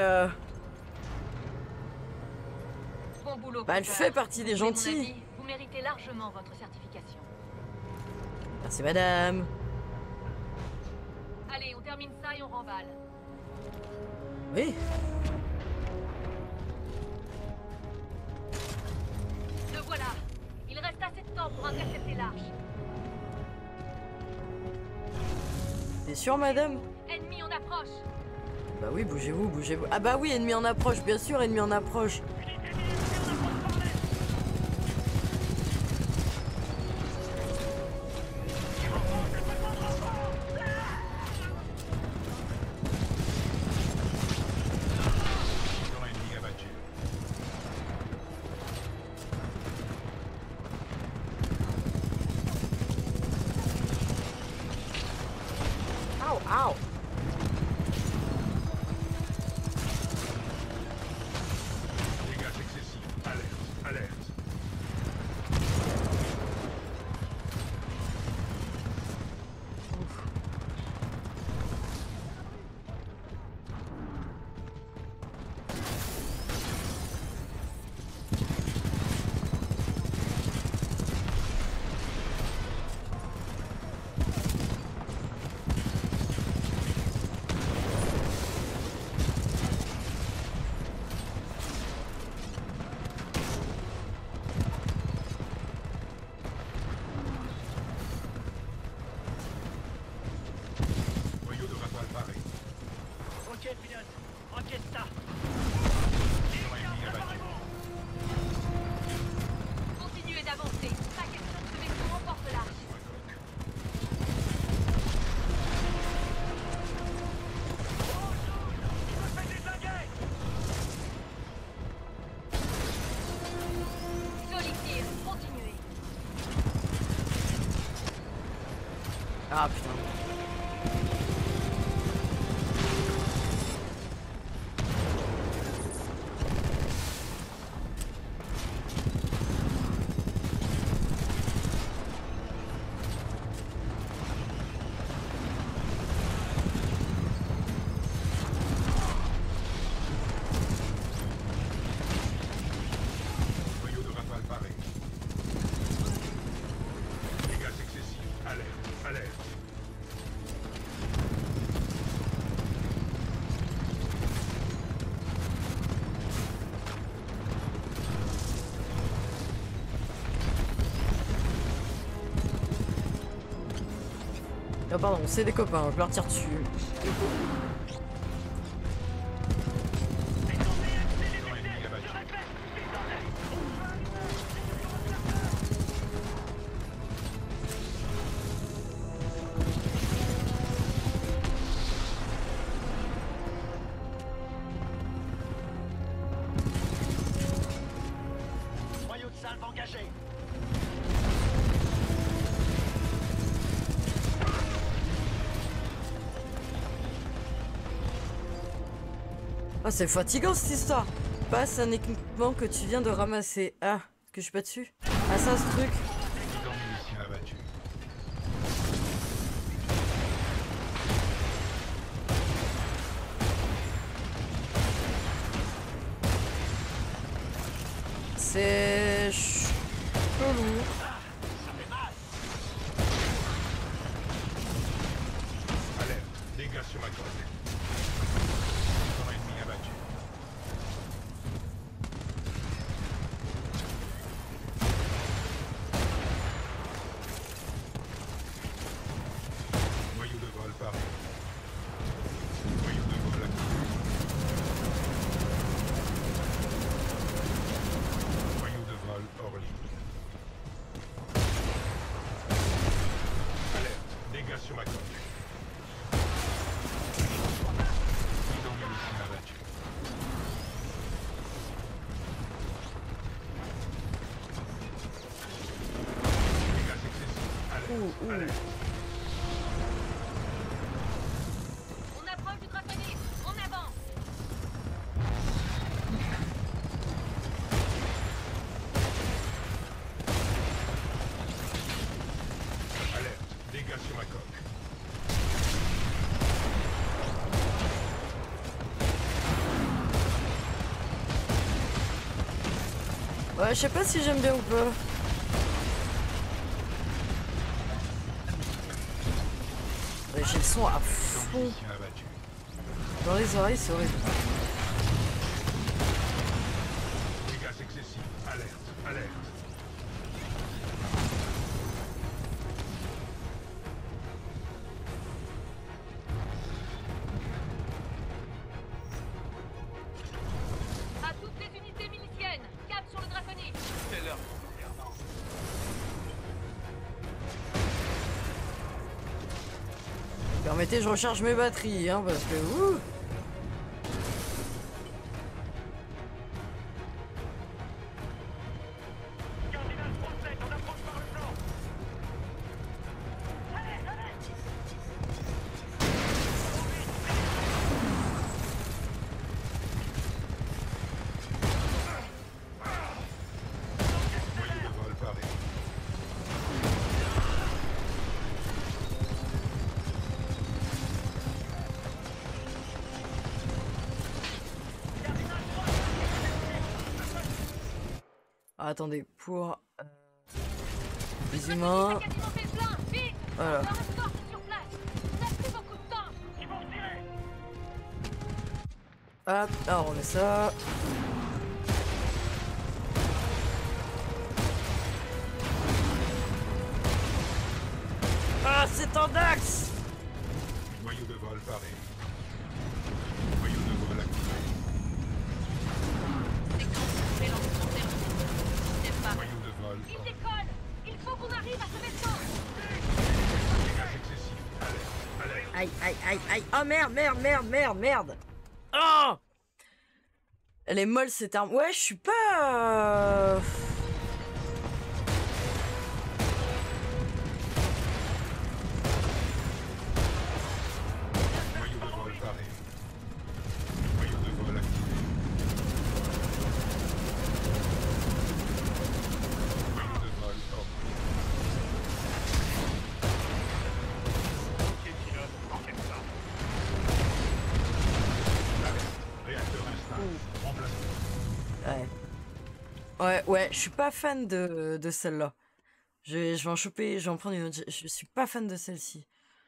Bon boulot. bah elle Cooper. fait partie des Mais, à mon gentils. avis, vous méritez largement votre certification. Merci madame. Allez, on termine ça et on remballe. Oui. Le voilà. Il reste assez de temps pour intercepter l'arche. T'es sûr madame? Ennemi en approche. Bah oui, bougez-vous, bougez-vous. Ah bah oui, ennemi en approche, bien sûr, ennemi en approche. Titan ennemi abattu. Au, au. Dégâts excessifs. Alerte, alerte. Ah putain. Noyau de rafale paré. Dégâts excessifs. Alerte, alerte. Ah pardon, c'est des copains, je leur tire dessus. Noyau de salve engagé. Ah, c'est fatigant cette histoire. Passe un équipement que tu viens de ramasser. Ah, que je suis pas dessus. Ah, ça, ce truc. Munitions abattues. C'est chelou. Alerte, dégâts sur ma coque. Corps ennemi abattu. Noyau de vol paré. Noyau de vol activé. Noyau de vol hors ligne. Alerte, dégâts sur ma coque. Bidon munitions abattu. Dégâts excessifs. Alerte, alerte. On approche du draconnier. En avant. Alerte, dégâts sur ma coque. Ouais, je sais pas si j'aime bien ou pas. Ouais, j'ai le son à fond Munitions abattu. dans les oreilles, c'est horrible. Dégâts excessifs. Alerte, alerte. À toutes les unités miliciennes. Cap sur le draconnier. C'est l'heure. Permettez, je recharge mes batteries, hein, parce que ouh. Cardinal 37, on approche par le flanc. Noyau de vol paré. Ah, attendez, pour les humains. Quasiment fait le plein. Vite. Voilà. On a un score sur place. On a plus beaucoup de temps. Ils vont tirer. Hop, alors on met ça. Ah, c'est en axe. Noyau de vol paré. Noyau de vol activé. C'est lancement terminé. C'est pas. Noyau de vol. Il décolle. Il faut qu'on arrive à ce vaisseau. Dégâts excessifs. Alerte, alerte. Aïe, aïe, aïe, aïe. Oh merde, merde, merde, merde, merde. Oh, elle est molle cette arme. Ouais, je suis pas... Ouais, je suis pas fan de celle-là. Je vais en choper, je vais en prendre une autre. Je suis pas fan de celle-ci.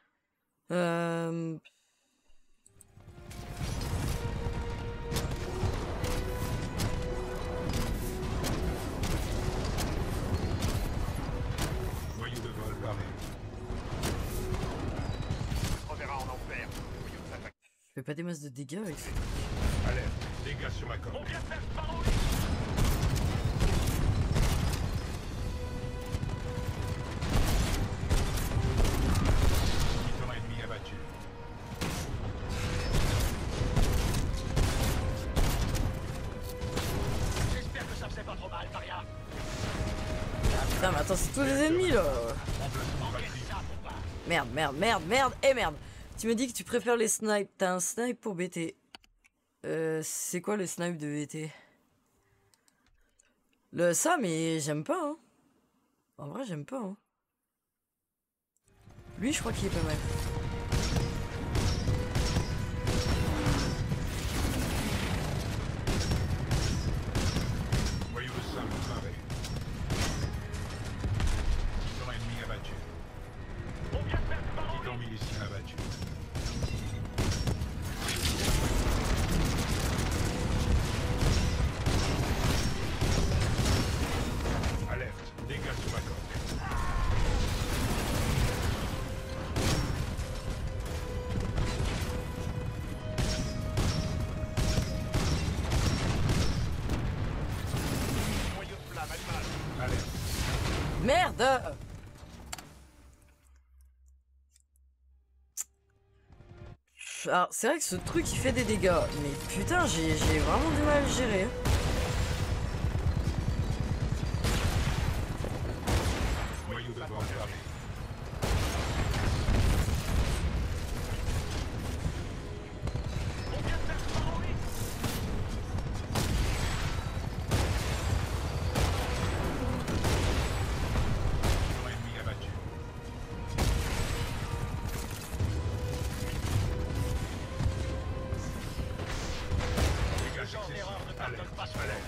Noyau de vol barré. On se reverra en enfer. Voyons s'attaquer. Je fais pas des masses de dégâts avec ça. Alerte, dégâts sur ma corde. On vient de faire Sparrow. Titan ennemi abattu. J'espère que ça faisait pas trop mal, Maria. Putain, mais attends, c'est tous les ennemis là. Remplacement batterie. Merde et merde. Tu me dis que tu préfères les snipes. T'as un snipe pour BT. C'est quoi le snipe de BT? Ça, mais j'aime pas, hein. En vrai, j'aime pas, hein. Lui, je crois qu'il est pas mal. Noyau de sol barré. Titan ennemi abattu. On vient de faire Sparrow. Titan milicien abattu. Alerte, dégâts sur ma corde. Noyau de flamme, animal. Alerte. Merde! Alors, c'est vrai que ce truc il fait des dégâts, mais putain, j'ai vraiment du mal à le gérer. Noyau de vol barré. On vient de faire Sparrow. Titan ennemi abattu. Dégâts Genre excessifs. d'erreur ne pardonne Alerte. pas son Alerte.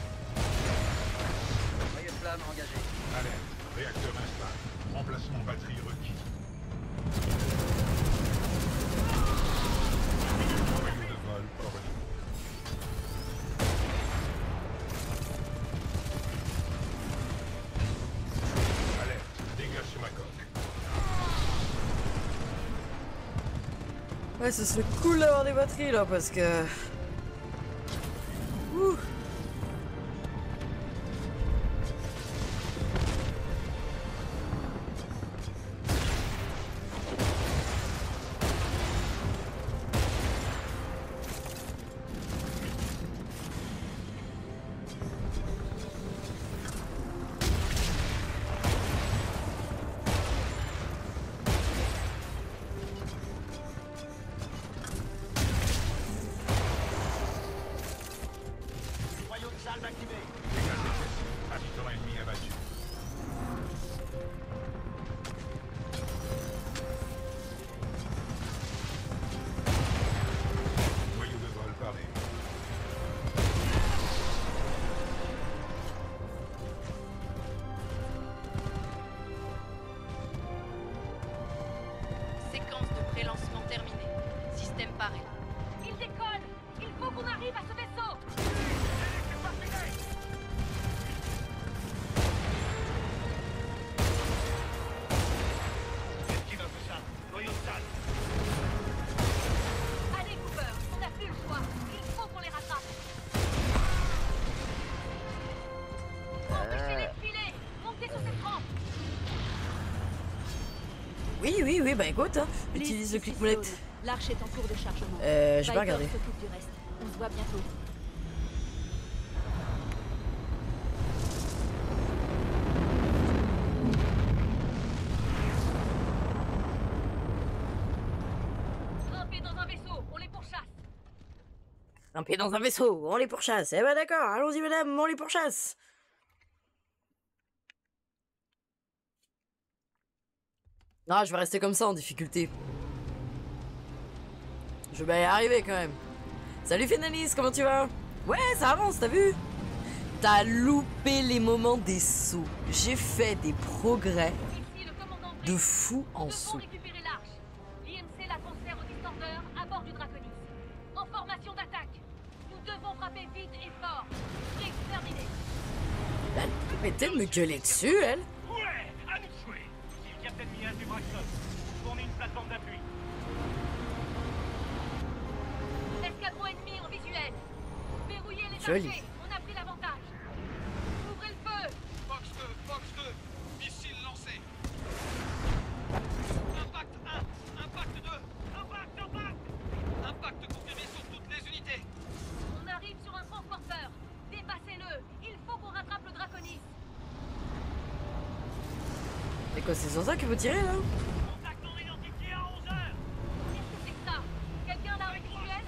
Noyau de flamme engagé. Alerte. Réacteur instable. Remplacement batterie requis. Noyau de vol hors ligne. Alerte. Dégâts sur ma coque. Ouais, ce serait cool d'avoir des batteries là parce que. Ouh. Noyau de salve activé. Dégâts excessifs. Habitant ennemi abattu. Noyau de vol barré. Séquence de pré-lancement terminée. Système paré. Il décolle. Il faut qu'on arrive à ce vaisseau. Qu'est-ce qui va faire ça? Noyau de salve. Allez, Cooper, on n'a plus le choix. Il faut qu'on les rattrape. Empêchez-les de filer. Montez sur cette rampe. Oui, bah écoute, hein, utilise le clic-molette. L'arche est en cours de chargement. J'ai pas Viper regardé. s'occupe du reste. On se voit bientôt. Grimpez dans un vaisseau, on les pourchasse. Un pied dans un vaisseau, on les pourchasse. Eh ben d'accord, allons-y madame, on les pourchasse. Non, je vais rester comme ça en difficulté. Je vais y arriver quand même. Salut Fénalis, comment tu vas? Ouais, ça avance, t'as vu? T'as loupé les moments des sauts. J'ai fait des progrès Ici, le commandant de Briggs. fou en Nous devons saut. récupérer l'arche. L'IMC la transfère au Distorder à bord du Draconis. En formation d'attaque. Nous devons frapper vite et fort. Briggs terminé. Elle permettait de me gueuler dessus, elle. Ouais, à nous de jouer. Si le capitaine Miaz du Braxton, fournit une plateforme d'appui. Escadron ennemi en visuel. Verrouillez les Joli. archers. On a pris l'avantage. Ouvrez le feu. Fox 2, missile lancé. Impact 1, impact 2, impact. Impact confirmé sur toutes les unités. On arrive sur un transporteur. Dépassez-le. Il faut qu'on rattrape le Draconis. C'est quoi, c'est sur ça qu'il faut tirer, là? Contact non identifié à 11h. Qu'est-ce que c'est que ça? Quelqu'un là en visuel?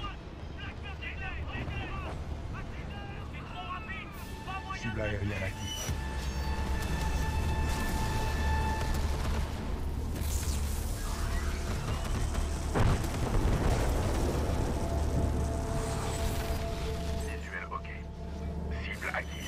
C'est trop rapide. Pas moyen. Cible aérienne active. Visuel OK. Cible acquise.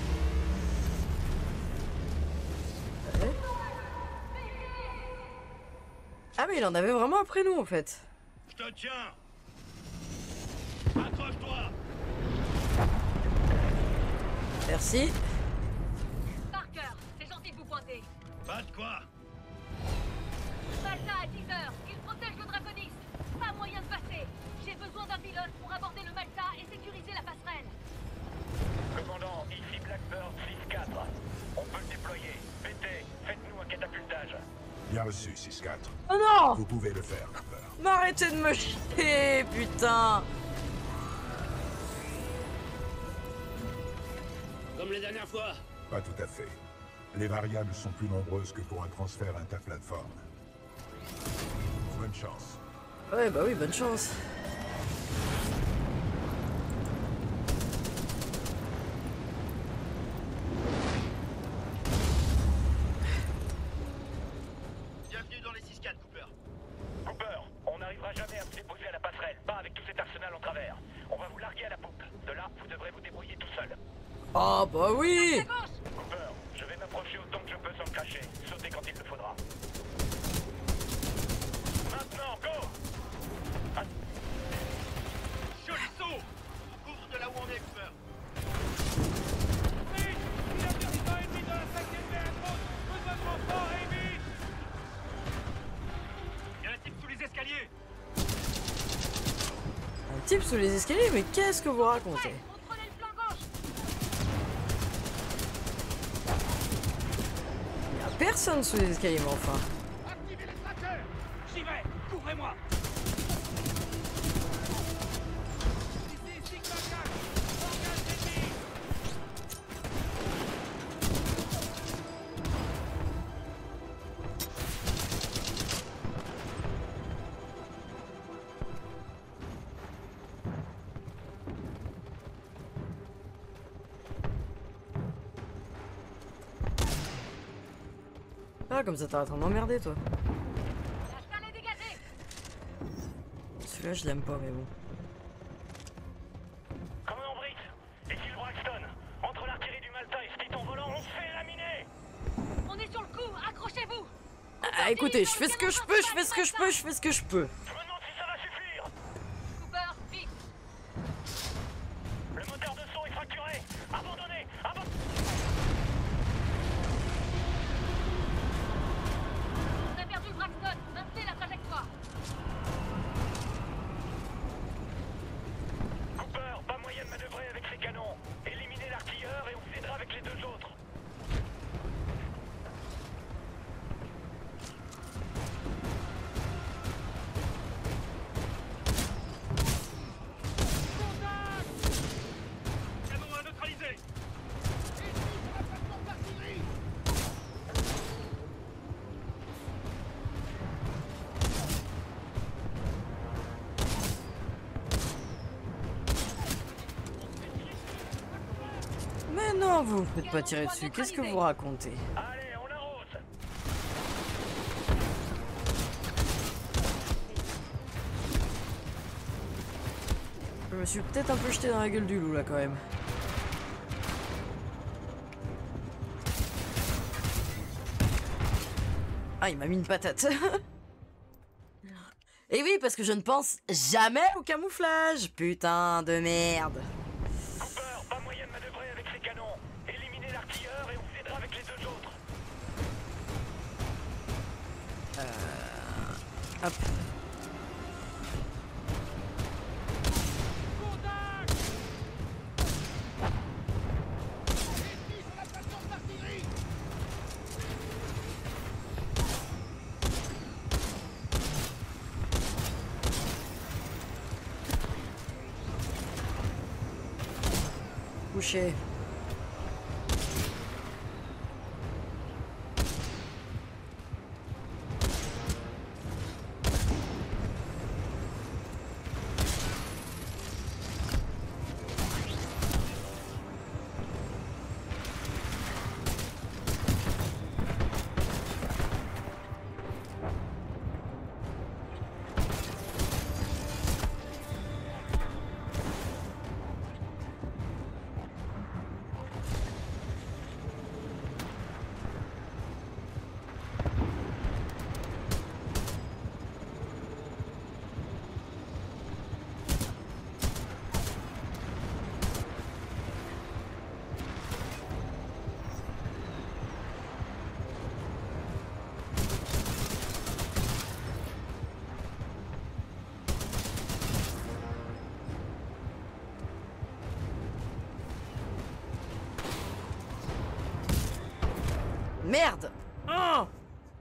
Ah, mais il en avait vraiment après nous, en fait. Je te tiens. Accroche-toi. Merci. Parker, c'est gentil de vous pointer. Pas de quoi. Malta à 10h. Il protège le Draconis. Pas moyen de passer. J'ai besoin d'un pilote pour aborder le Malta et sécuriser la passerelle. Commandant, ici Blackbird 6-4. On peut le déployer. PT, faites-nous un catapultage. Bien reçu, 6-4. Oh non! Vous pouvez le faire, Cooper. Mais arrêtez de me chier, putain! Comme la dernière fois. Pas tout à fait. Les variables sont plus nombreuses que pour un transfert interplateforme. Bonne chance. Ouais, bah oui, bonne chance. Bienvenue dans les 6-4, Cooper. Cooper, on n'arrivera jamais à vous déposer à la passerelle, pas avec tout cet arsenal en travers. On va vous larguer à la poupe. De là, vous devrez vous débrouiller tout seul. Oh, bah oui! Cooper, je vais m'approcher autant que je peux sans me cacher. Sautez quand il le faudra. Maintenant, go! Joli saut! On couvre de là où on est, Cooper. Vite! Il y a des habitants ennemis dans la 5e mer grosse! Besoin de renfort et vite! Il y a un type sous les escaliers! Un type sous les escaliers, mais qu'est-ce que vous racontez? Contrôlez le flanc gauche. Y'a personne sous les escaliers, mais enfin. Activez les trackers! J'y vais! Couvrez-moi! Ici, Sigma 4! Engage l'ennemi! Ah, comme ça t'arrêtes de m'emmerder, toi. La salle est dégagée. Celui-là, je l'aime pas, mais bon. Commandant Briggs, ici le Braxton. Entre l'artillerie du Malta et ce piton volant, on se fait laminer! On est sur le coup. Accrochez-vous. Ah, écoutez, je fais ce que je peux, je fais ce que je peux, je fais ce que je peux. Je me demande si ça va suffire! Cooper, vite. Le moteur de son est fracturé! Abandonnez! Abandonnez! On a perdu le Braxton. Maintenez la trajectoire. Cooper, pas moyen de manœuvrer avec ces canons. Éliminez l'artilleur et on vous aidera avec les deux autres. Canon à neutraliser! Mais non, vous ne faites pas tirer dessus. Qu'est-ce que vous racontez? Allez, on arrose! Je me suis peut-être un peu jeté dans la gueule du loup, là, quand même. Ah, il m'a mis une patate. Et oui, parce que je ne pense jamais au camouflage. Putain de merde. Cooper, pas moyen de manœuvrer avec ces canons. Éliminez l'artilleur et on s'aidera avec les deux autres. Hop. Couché. Merde! Oh!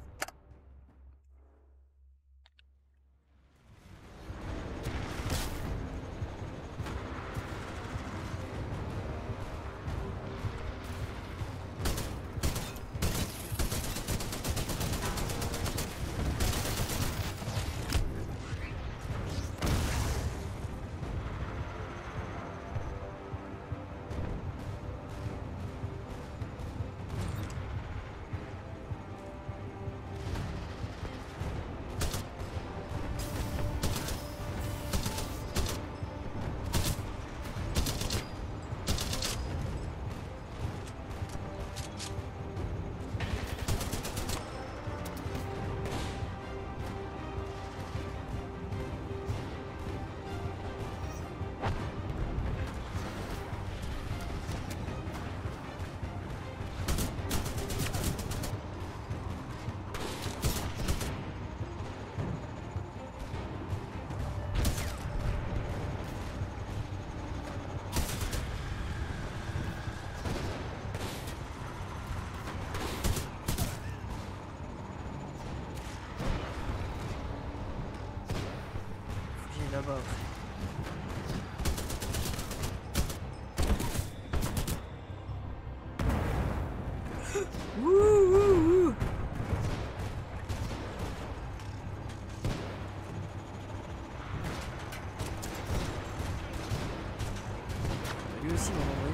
D'abord. Wouh. Lui aussi mon envoyé.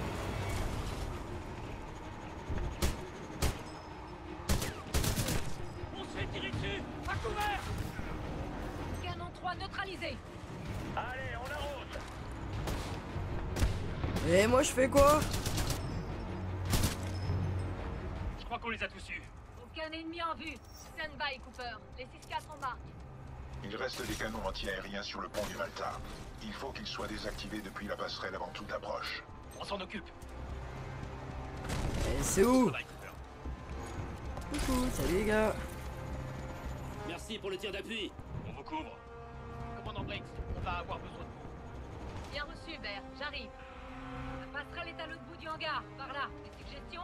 On se fait tirer dessus. À couvert. Canon 3 neutralisé. Allez, on arrose. Et moi je fais quoi? Je crois qu'on les a tous eus. Aucun ennemi en vue. Stand by, Cooper. Les 6-4 en marque. Il reste des canons anti-aériens sur le pont du Malta. Il faut qu'ils soient désactivés depuis la passerelle avant toute approche. On s'en occupe. Et c'est où? Bye, Cooper. Coucou, salut les gars. Merci pour le tir d'appui. On vous couvre. Commandant Briggs, on va avoir besoin de vous. Bien reçu, Bert. J'arrive. La passerelle est à l'autre bout du hangar. Par là. Des suggestions?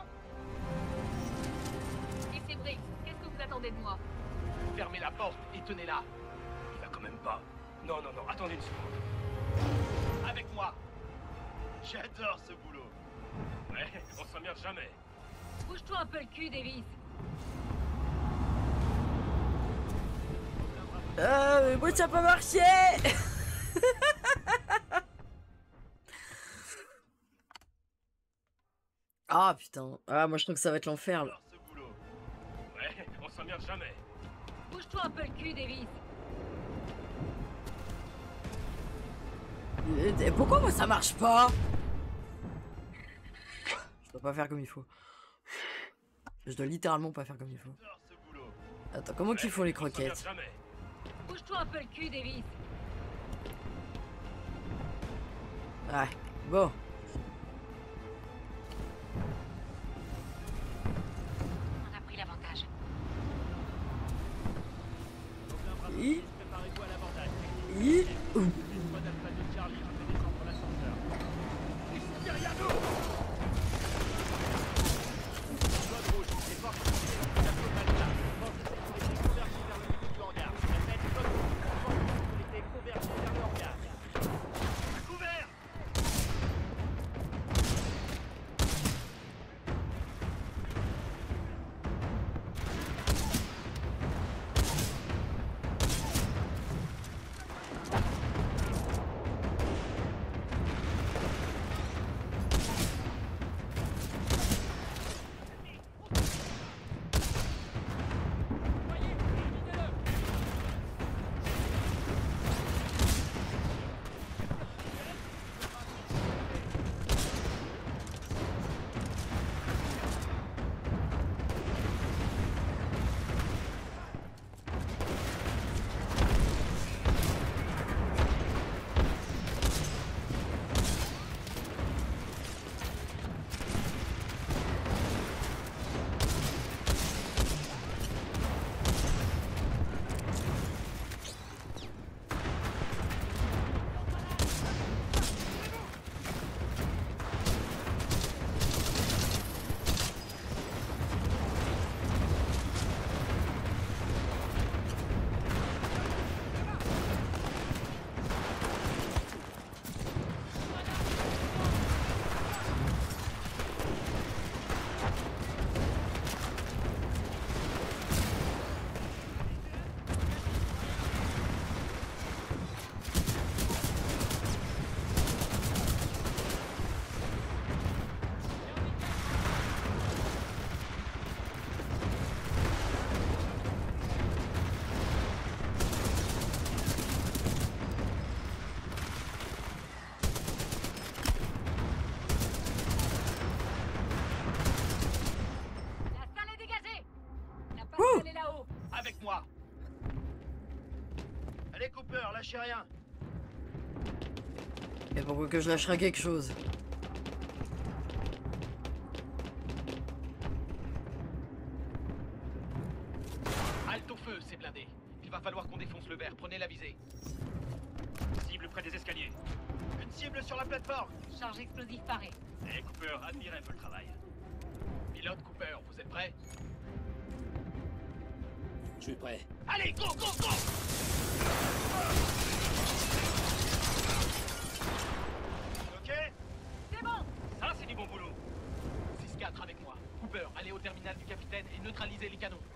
Ici Briggs. Qu'est-ce que vous attendez de moi? Fermez la porte et tenez-la. Il va quand même pas. Non, non, non, attendez une seconde. Avec moi. J'adore ce boulot. Ouais, on s'emmerde jamais. Bouge-toi un peu le cul, Davis. Mais moi ça a pas marché. Ah putain. Ah moi je trouve que ça va être l'enfer là. J'adore ce boulot. Ouais, on s'emmerde jamais. Bouge-toi un peu le cul, Davis. Et pourquoi moi ça marche pas? Je dois pas faire comme il faut. Je dois littéralement pas faire comme il faut. J'adore ce boulot. Attends, comment qu'il faut les croquettes? Bouge-toi un peu le cul, Davis. Ouais, bon. On a pris l'avantage. Préparez-vous à l'avantage. Ouh. L'escouade Alpha de Charlie fait descendre l'ascenseur. Ils sont derrière nous. Zone rouge, les forces considérées dans la zone Alpha. Force de sécurité convergées vers le milieu du hangar. Répète, zone rouge. Force de sécurité convergées vers le hangar. Couvert. Elle est là-haut. Avec moi. Allez Cooper, lâchez rien. Et pourquoi que je lâcherais quelque chose? Halte au feu, c'est blindé. Il va falloir qu'on défonce le verre. Prenez la visée. Cible près des escaliers. Une cible sur la plateforme. Charge explosive parée. Eh Cooper, admirez un peu le travail. Pilote Cooper, vous êtes prêts? Je suis prêt. Allez, go, go, go! Ok? C'est bon! Ça, c'est du bon boulot. 6-4 avec moi. Cooper, allez au terminal du capitaine et neutralisez les canons.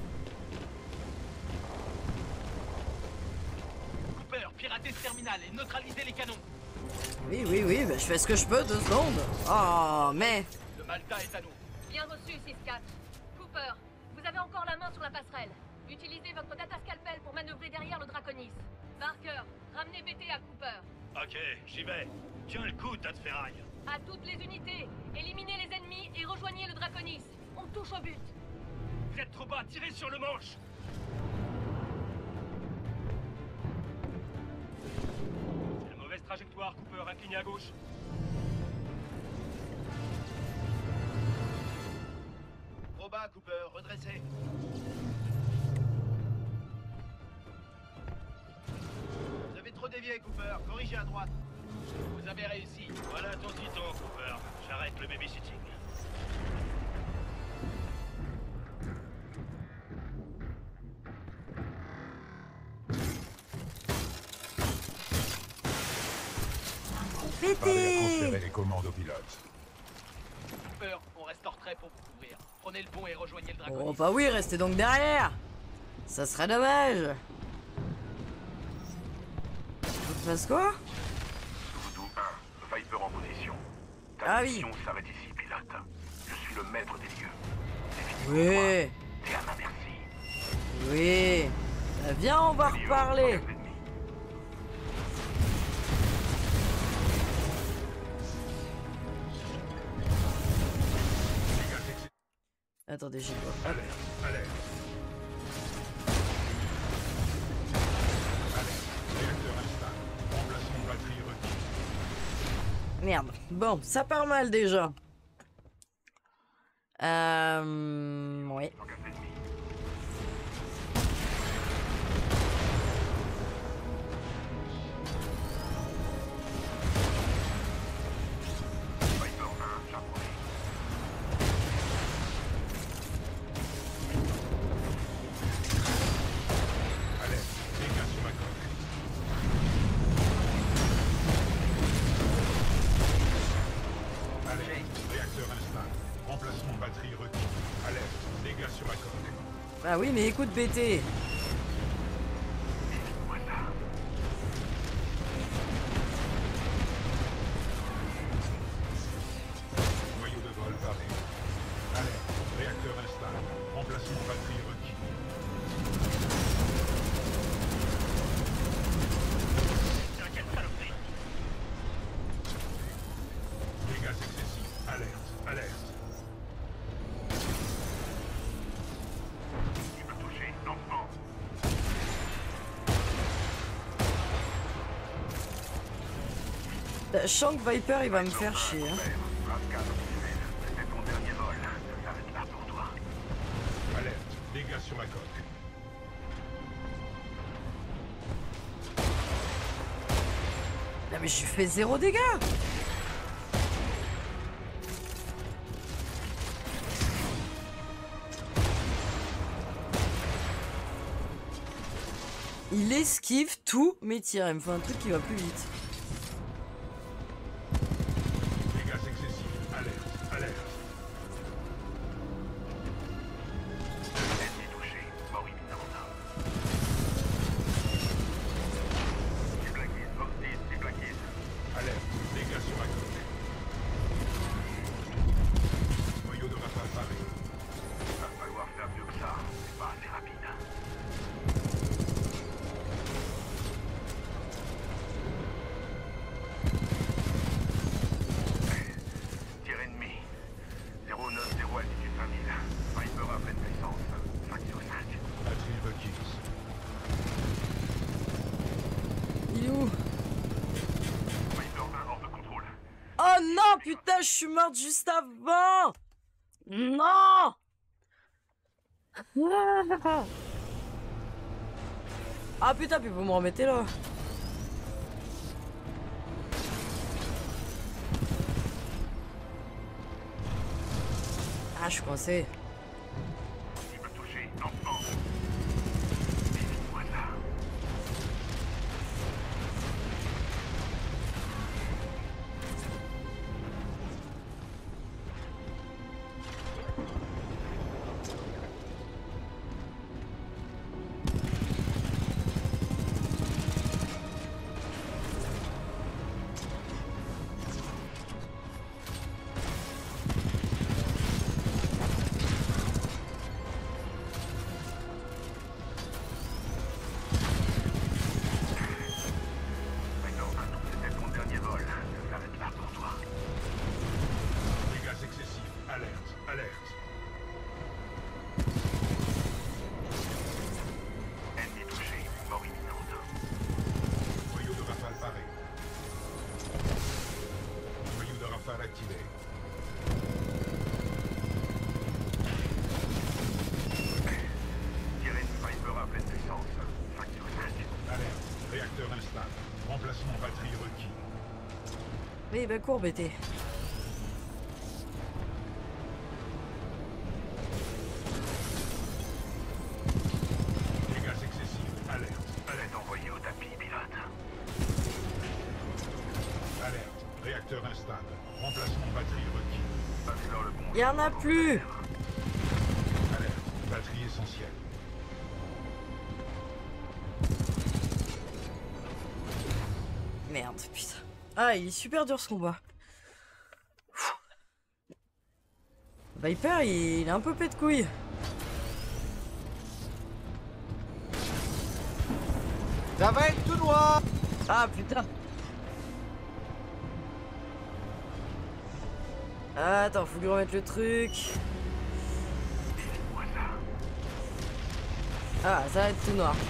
Cooper, piratez ce terminal et neutralisez les canons. Oui, oui, oui, bah, je fais ce que je peux, 2 secondes. Oh, mais... Le Malta est à nous. Bien reçu, 6-4. Cooper, vous avez encore la main sur la passerelle. Utilisez votre data scalpel pour manœuvrer derrière le Draconis. Barker, ramenez BT à Cooper. Ok, j'y vais. Tiens le coup, tas de ferraille. À toutes les unités, éliminez les ennemis et rejoignez le Draconis. On touche au but. Vous êtes trop bas, tirez sur le manche. C'est la mauvaise trajectoire, Cooper, incliné à gauche. Trop bas, Cooper, redressez. Vous avez trop dévié, Cooper, corrigez à droite. Vous avez réussi. Voilà ton titan, Cooper. J'arrête le babysitting. Parlez à transférer les commandes au pilote. Cooper, on reste en retrait pour vous couvrir. Prenez le pont et rejoignez le Draconis. Oh, bah oui, restez donc derrière. Ça serait dommage. Faut que je fasse quoi? Voodoo 1, Viper en position. Ta Ah oui. mission s'arrête ici, pilote. Je suis le maître des lieux. Oui. T'es à ma merci. Oui. Bah, viens, on va reparler. Attendez, j'y vois. Hop. Merde. Bon, ça part mal déjà. Ouais. Ah oui, mais écoute, BT. Noyau de vol paré. Alerte. Réacteur instable. Remplacement batterie requis. Quelle saloperie. Dégâts excessifs. Alerte. Alerte. Je sens que Viper il va me faire chier. Hein. C'était ton dernier vol. Ça s'arrête là pour toi. Alerte. Dégâts sur ma coque. Non mais je lui fais 0 dégâts. Il esquive tous mes tirs. Il me faut un truc qui va plus vite. Putain, je suis morte juste avant. Non. Ah putain, puis vous me remettez là. Ah, je suis coincé. Oui, bah cours, BT. Dégâts excessifs. Alerte. Alerte envoyée au tapis, pilote. Alerte. Réacteur instable. Remplacement batterie requis. Il y en a plus. Alerte. Batterie essentielle. Merde, putain. Ah, il est super dur ce combat. Viper, il est un peu pète couille. Ça va être tout noir. Ah putain. Attends, faut que je remette le truc. Ah, ça va être tout noir.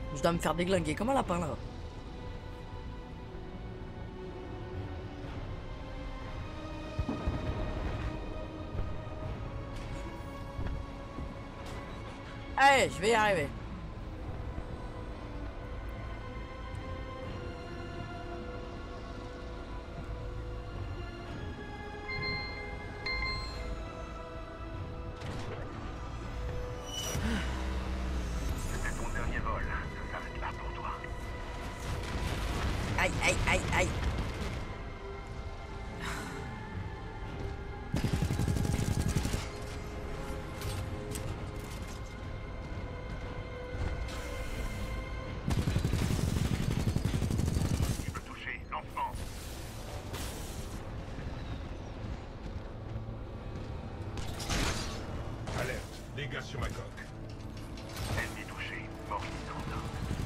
Je dois me faire déglinguer comme un lapin là. Allez, je vais y arriver. C'était ton dernier vol. Ça s'arrête là pour toi. Aïe, aïe, aïe, aïe. Tu peux toucher l'enfant. Alerte, dégâts sur la coque. Ennemi touché. Mort imminente.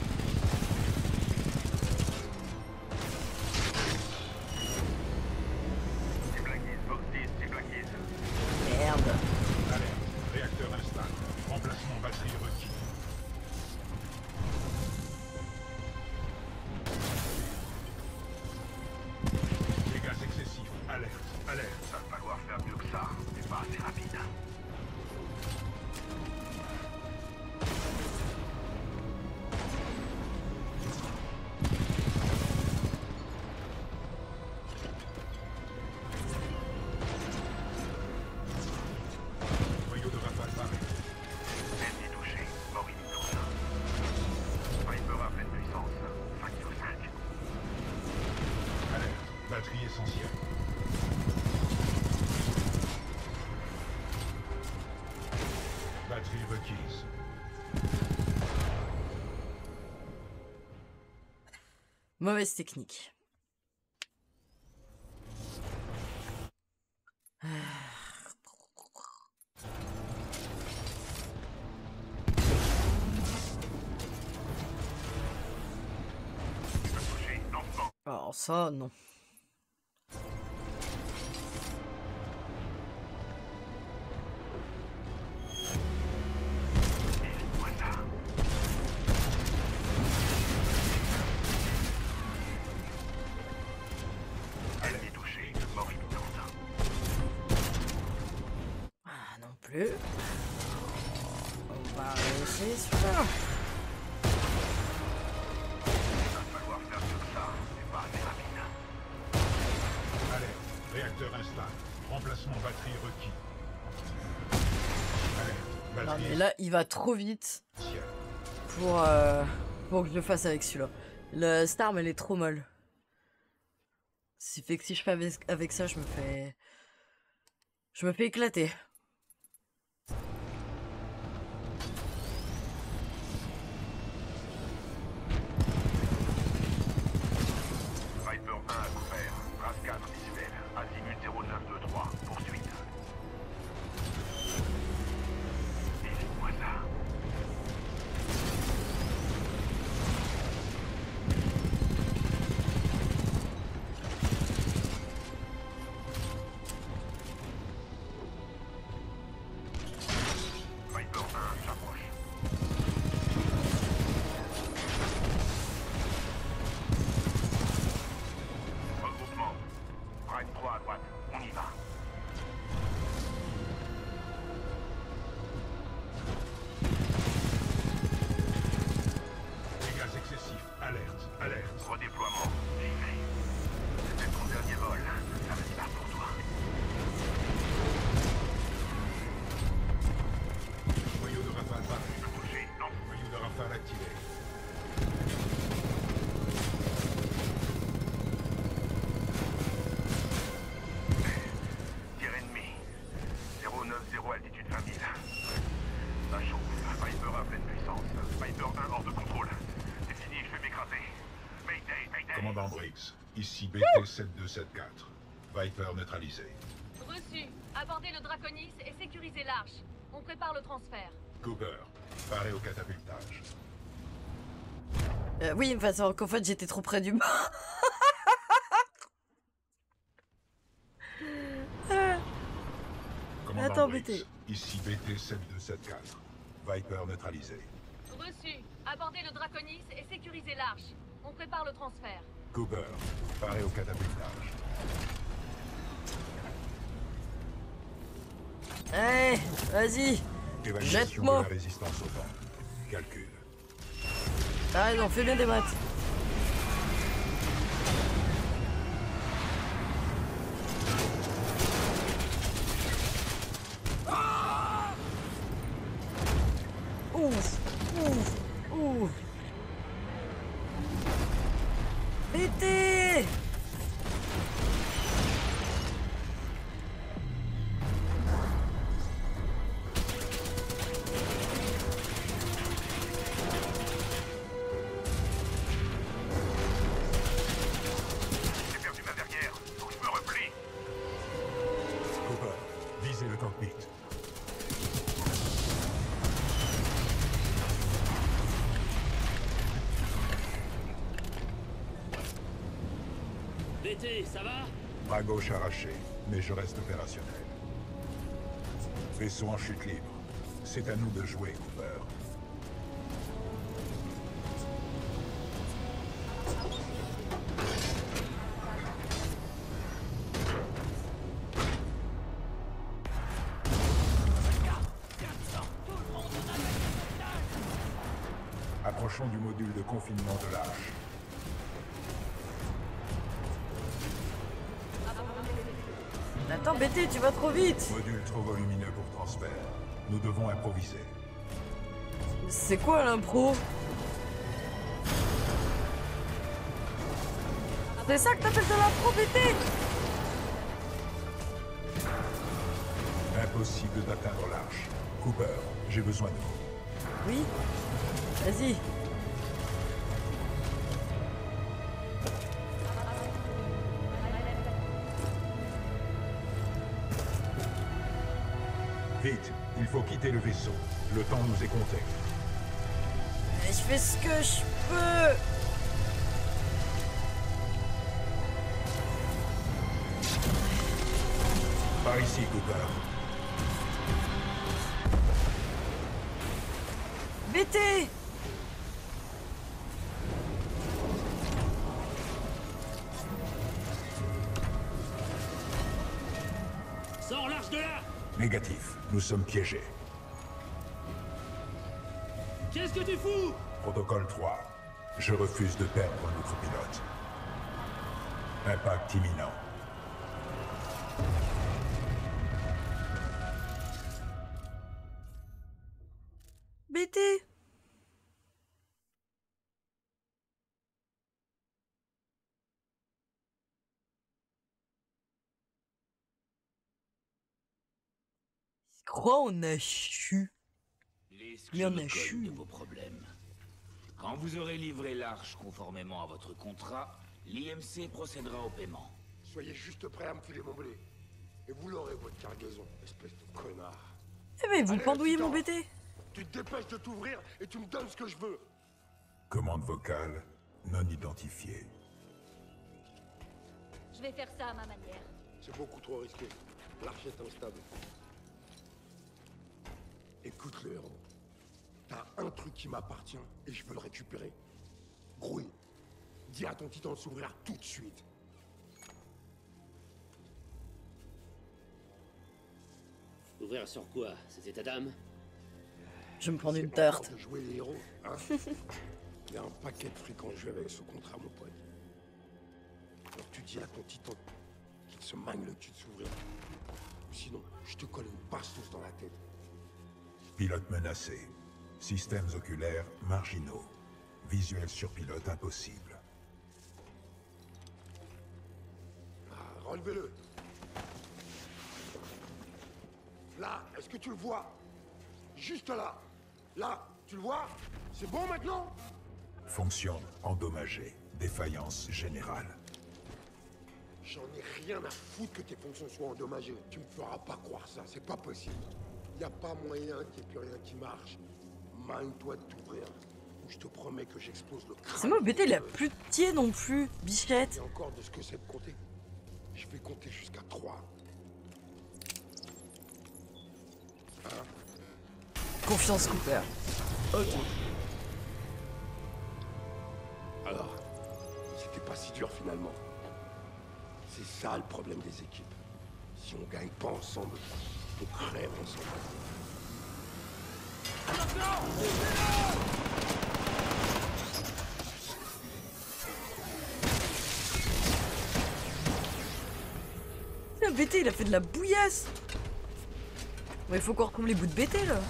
C'est Blackies, Fox 10, c'est Blackies. Merde. Alerte, réacteur instable. Remplacement batterie requis. Dégâts excessifs. Alerte, alerte. Ça va falloir faire mieux que ça. C'est pas assez rapide. Noyau de rafale barré. Ennemi touché. Mort imminente. Viper à pleine puissance. 5 sur 5. Alerte, batterie essentielle. Batterie requise. Mauvaise technique. Tu peux toucher l'enfant. Alors ça, non. Évite-moi ça. Ennemi touché. Mort imminente. Ah, non plus. On va réussir celui-là. Ça va falloir faire mieux que ça. C'est pas assez rapide. Alerte, réacteur instable. Remplacement batterie requis. Alerte, Non batterie mais là, il va trop vite essentielle. pour que je le fasse avec celui-là. Le cette arme, elle est trop molle. Ce qui fait que si je fais avec ça, je me fais éclater. Viper 1 à couvert. Trace 4 visuel. Azimut 0923. Poursuite. Évite-moi ça. Viper 1 s'approche. Regroupement. Prime 3 à droite. On y va. Dégâts excessifs. Alerte, alerte. Redéploiement. Livré. C'était ton dernier vol. Ça va se faire pour toi. Noyau de rafale barré. Touché. Non. Noyau de rafale activé. Tir ennemi. 090 altitude 20 000. Ça chauffe. Viper à pleine puissance. Viper 1 hors de contrôle. C'est fini, je vais m'écraser. Mayday, Mayday. Commandant Briggs, ici BT-7274. Viper neutralisé. Reçu. Abordez le Draconis et sécurisez l'arche. On prépare le transfert. Cooper, paré au catapultage. Oui, enfin, qu'en fait, j'étais trop près du bas. Commandant Attends, Briggs, BT. ici BT-7274. Viper neutralisé. Reçu. Abordez le Draconis et sécurisez l'arche. On prépare le transfert. Cooper, paré au catapultage. Allez, vas-y. Évaluation de Jette-moi. la résistance au vent. Calcul. T'as raison, fais bien des maths. Ouf, ouf, ouf. BT. J'ai perdu ma verrière. Faut que je me replie. Cooper, visez le cockpit. BT, ça va? Bras gauche arraché, mais je reste opérationnel. Vaisseau en chute libre. C'est à nous de jouer, Cooper. Approchons du module de confinement de l'arche. Attends, BT, tu vas trop vite. Module trop volumineux pour transfert. Nous devons improviser. C'est quoi l'impro? C'est ça que t'appelles de l'impro, BT? Impossible d'atteindre l'arche. Cooper, j'ai besoin de vous. Oui. Vas-y. Vite, il faut quitter le vaisseau. Le temps nous est compté. Je fais ce que je peux. Par ici, Cooper. BT. Sors l'arche de là! Négatif, nous sommes piégés. Qu'est-ce que tu fous? Protocole 3. Je refuse de perdre notre pilote. Impact imminent. BT. Il croit on a chu. Les Mais on a me colle chu. de vos problèmes. Quand vous aurez livré l'arche conformément à votre contrat, l'IMC procédera au paiement. Soyez juste prêts à me filer mon blé. Et vous l'aurez, votre cargaison, espèce de connard. Eh mais vous Allez, pendouillez assistant. mon BT. Tu te dépêches de t'ouvrir et tu me donnes ce que je veux. Commande vocale non identifiée. Je vais faire ça à ma manière. C'est beaucoup trop risqué. L'arche est instable. Écoute le héros. T'as un truc qui m'appartient et je veux le récupérer. Grouille. Dis à ton titan de s'ouvrir tout de suite. Ouvrir sur quoi? C'était ta dame? Je me prends une C'est tarte. encore de jouer les héros, hein. Il y a un paquet de fric en jeu avec ce contrat, mon pote. Alors tu dis à ton titan qu'il se magne le cul de s'ouvrir. Sinon, je te colle une bastos dans la tête. Pilote menacé. Systèmes oculaires marginaux. Visuel sur pilote impossible. Ah, relevez-le. Là, est-ce que tu le vois? Juste là. Là, tu le vois? C'est bon maintenant? Fonction endommagée. Défaillance générale. J'en ai rien à foutre que tes fonctions soient endommagées. Tu me feras pas croire ça, c'est pas possible. Y a pas moyen qu'il n'y ait plus rien qui marche. Magne-toi de t'ouvrir. Ou je te promets que j'explose le crâne. C'est moi BT, il a plus de pied non plus, bichette. Et encore de ce que c'est de compter. Je vais compter jusqu'à 3. Confiance Cooper. Ok. Alors, c'était pas si dur finalement. C'est ça le problème des équipes. Si on gagne pas ensemble, on crève ensemble. Le BT, il a fait de la bouillasse. Ouais, il faut qu'on retrouve les bouts de BT là.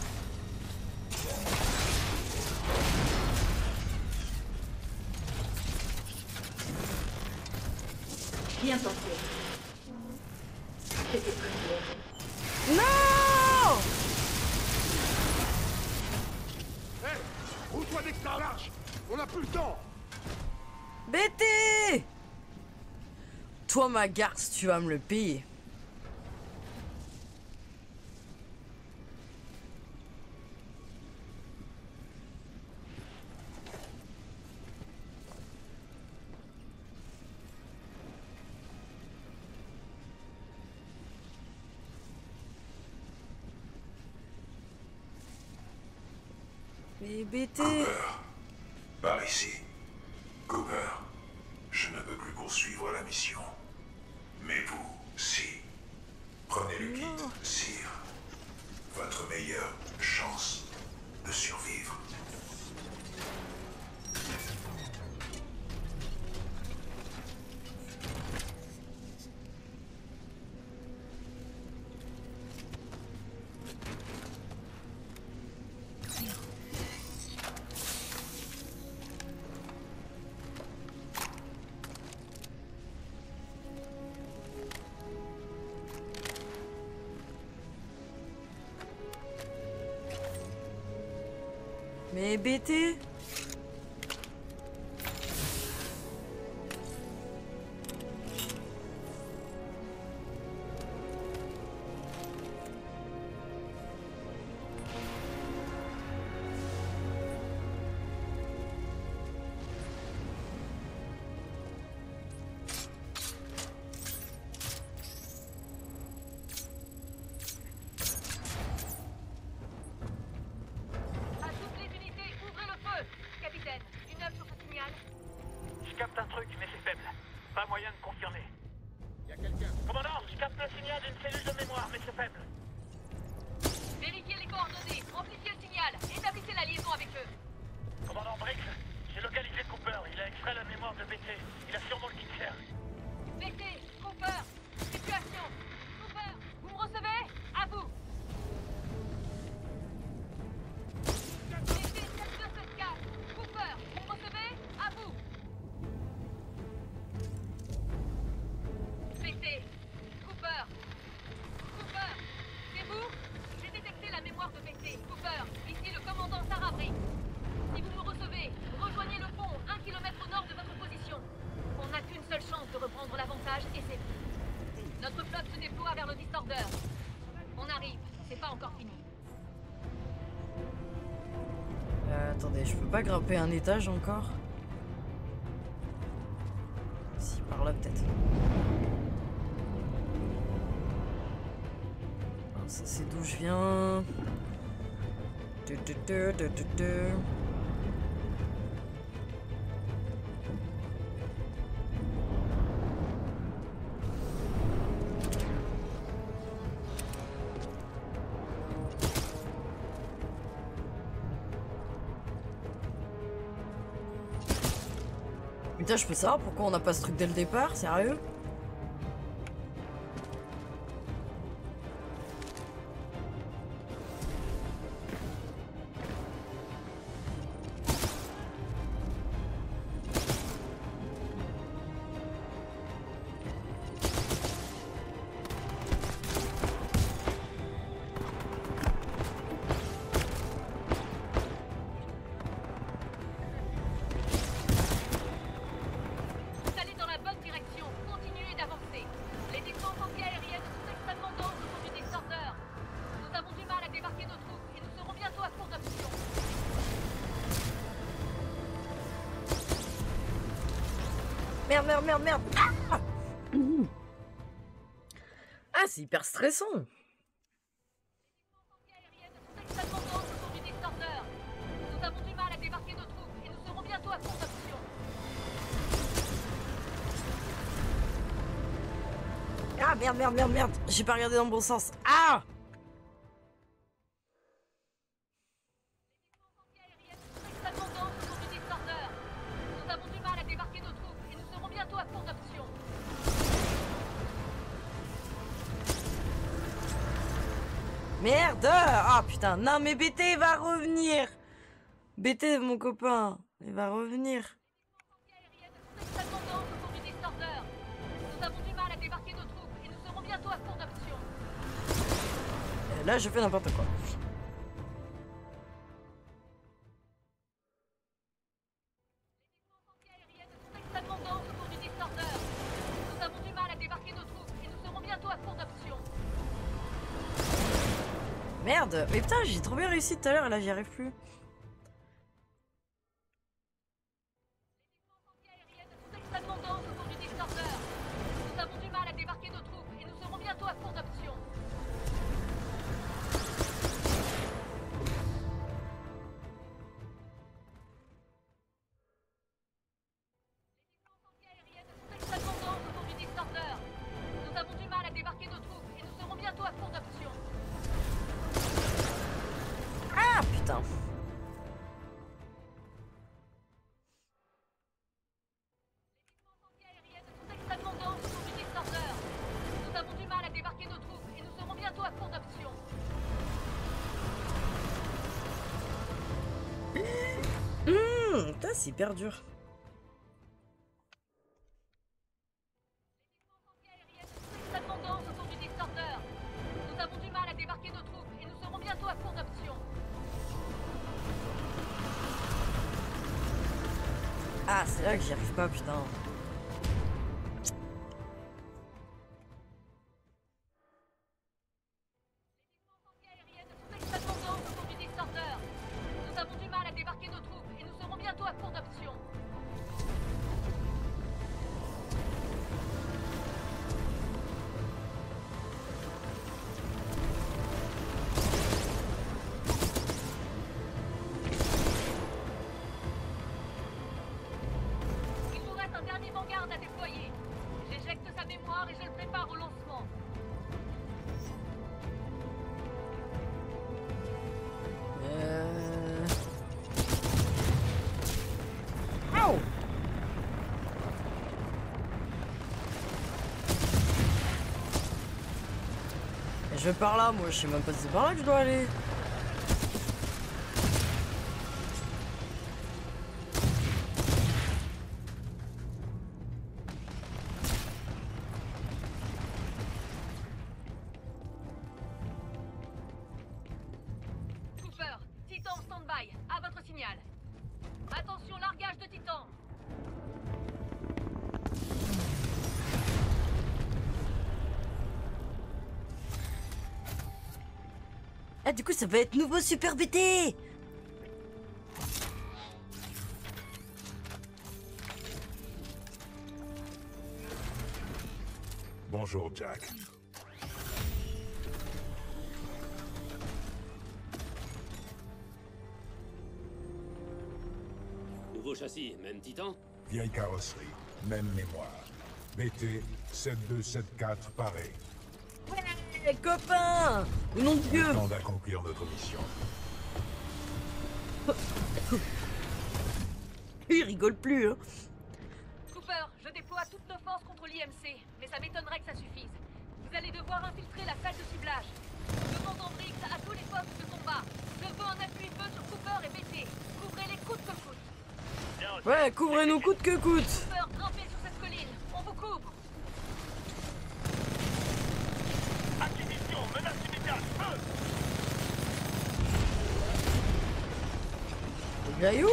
Bien pensé. C'était prévu. Non! Hé, roule-toi d'extra large. On a plus le temps. BT! Toi, ma garce, tu vas me le payer. Mais BT... Cooper, par ici. Cooper, je ne peux plus poursuivre la mission. Mais vous, si. Prenez le kit, sire. Votre meilleure chance de survivre. Mais BT... Je capte un truc, mais c'est faible. Pas moyen de confirmer. Y'a quelqu'un. Commandant, je capte le signal d'une cellule de mémoire, mais c'est faible. Vérifiez les coordonnées, amplifiez le signal, établissez la liaison avec eux. Commandant Briggs, j'ai localisé Cooper. Il a extrait la mémoire de BT. Il a sûrement le kit serre. BT, Cooper, situation. Cooper, vous me recevez? À vous. BT 7274. Cooper, vous me recevez? À vous. BT, Cooper. Cooper, c'est vous? J'ai détecté la mémoire de BT. Cooper, ici le commandant Sarah Briggs. Si vous me recevez, rejoignez le pont 1 km au nord de votre position. On n'a qu'une seule chance de reprendre l'avantage et c'est vous. Notre flotte se déploie vers le Distorder. On arrive, c'est pas encore fini. Attendez, je peux pas grimper un étage encore? Si, par là peut-être. Ah, ça c'est d'où je viens. Putain, je peux savoir pourquoi on n'a pas ce truc dès le départ, sérieux? Vous allez dans la bonne direction, continuez d'avancer. Les défenses anti-aériennes sont extrêmement denses autour du Distorder. Nous avons du mal à débarquer nos troupes et nous serons bientôt à court d'options. Merde, merde, merde, merde. Ah, ah, c'est hyper stressant. Extrêmement denses autour du Distorder. Nous avons du mal à débarquer nos troupes et nous serons bientôt à court d'options. Ah merde, merde, merde, merde. J'ai pas regardé dans le bon sens. Ah! Nous avons du mal à débarquer nos troupes et nous serons bientôt à court d'options. Merde! Ah putain, non mais BT va revenir! BT, mon copain, il va revenir. Nous avons du mal à débarquer nos troupes et nous serons bientôt à court d'options. Là, je fais n'importe quoi. Extrêmement dense autour du Distorder. Nous avons du mal à débarquer nos troupes et nous serons bientôt à court d'options. Merde! Mais putain, j'ai trop bien réussi tout à l'heure et là, j'y arrive plus. Extrêmement dense autour du Distorder. Nous avons du mal à débarquer nos troupes et nous serons bientôt à court d'options. Extrêmement dense autour du Distorder. Nous avons du mal à débarquer nos troupes et nous serons bientôt à court d'options. Ah putain! Extrêmement dense autour du Distorder. Nous avons du mal à débarquer nos troupes et nous serons bientôt à court d'options. Putain, c'est hyper dur. Extrêmement dense autour du Distorder. Nous avons du mal à débarquer nos troupes et nous serons bientôt à court d'options. Ah, c'est là que j'y arrive pas, putain. Extrêmement dense autour du Distorder. Nous avons du mal à débarquer nos troupes et nous serons bientôt à court d'options. Il nous reste un dernier vanguard à déployer. J'éjecte sa mémoire et je le prépare au lancement. Ow! Et je vais par là, moi, je sais même pas si c'est par là que je dois aller. Cooper, Titan en stand-by, à votre signal. Attention, largage de Titan. Ah, du coup, ça va être nouveau Super BT! Bonjour, Jack. Nouveau châssis, même Titan? Vieille carrosserie, même mémoire. BT 7274 paré. Ouais, copain! Au nom de Dieu! Temps d'accomplir notre mission. Il rigole plus, hein. Cooper, je déploie toutes nos forces contre l'IMC, mais ça m'étonnerait que ça suffise. Vous allez devoir infiltrer la salle de ciblage. Je demande en Briggs à tous les postes de combat. Je veux un appui-feu sur Cooper et BT. Couvrez-les coûte que coûte. Ouais, couvrez-nous coûte que coûte! Cooper, grimpez sur cette colline. On vous couvre. Acquisition, menace immédiate, feu! Il est où?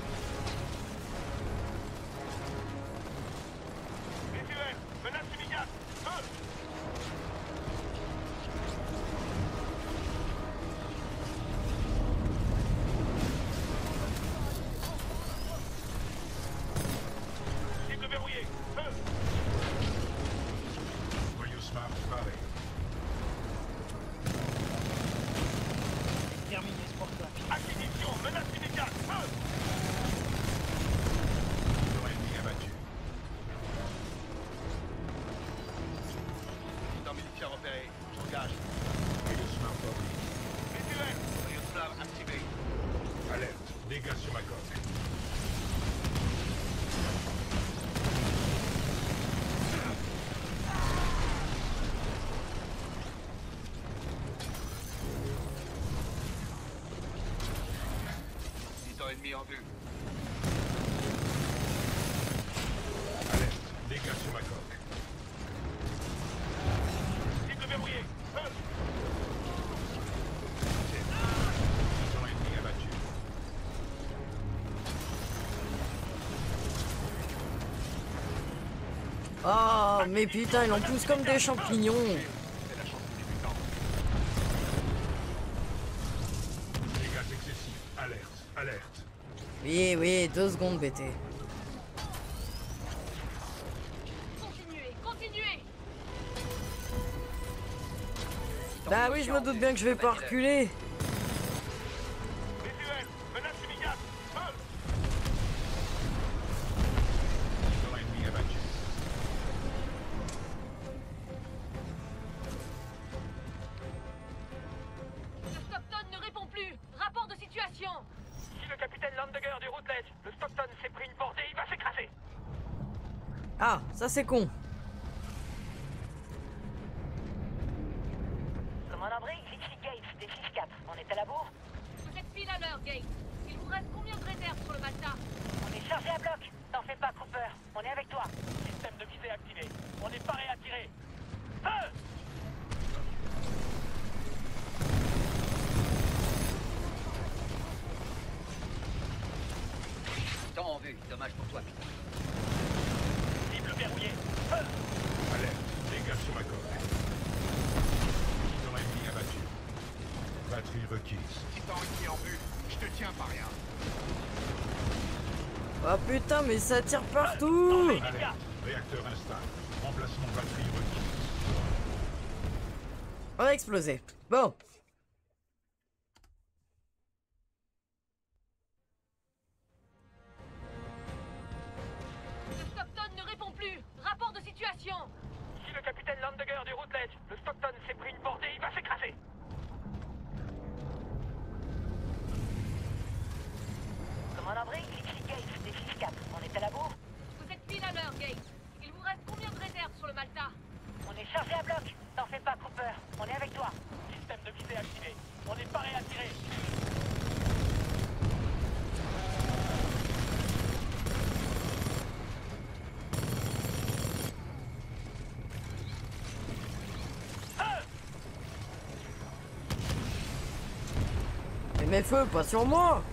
Visuel, menace immédiate, feu! Cible verrouillée, feu! Soyuz Smart paré. Terminé ce portage. Acquisition, menace immédiate, feu! ennemi en vue. Alerte, dégâts sur ma coque. Cible verrouillée. Feu. Agent ennemi abattu. Oh, mais putain, il en pousse comme des champignons. C'est la chance du débutant. Dégâts excessifs. Alerte, alerte. Oui, oui, 2 secondes, BT. Continuez, continuez. Bah oui, je me doute bien que je vais pas reculer. Visuel. Menace immédiate. Feu. Agent ennemi abattu. Le Stockton ne répond plus. Rapport de situation. Si le capitaine Landeger du Routledge, le Stockton s'est pris une bordée, il va s'écraser. Ah, ça c'est con. Commandant Briggs, ici Gates, des 6-4. On est à la bourre? Vous êtes pile à l'heure, Gates. Il vous reste combien de réserves sur le Malta? On est chargé à bloc. T'en fais pas, Cooper. On est avec toi. Système de visée activé. On est paré à tirer. Feu. Temps en vue, dommage pour toi. Cible verrouillée. Feu. Alerte, dégâts sur ma coque. Agent ennemi abattu. Batterie requise. Titan ennemi en vue. Je te tiens par rien. Oh putain, mais ça tire partout. Alerte, réacteur instable. Remplacement batterie requise. On a explosé. Bon. Le Stockton ne répond plus. Rapport de situation. Si le capitaine Landeger du Routledge, le Stockton s'est pris une bordée, il va s'écraser. Commandant Briggs, ici Gates, des 6-4. On est à la bourre? Vous êtes pile à l'heure, Gates. Il vous reste combien de réserves sur le Malta? On est chargé à bloc. T'en fais pas, Cooper. On est avec toi. Système de visée activé. On est paré à tirer. Mais mes feux, pas sur moi.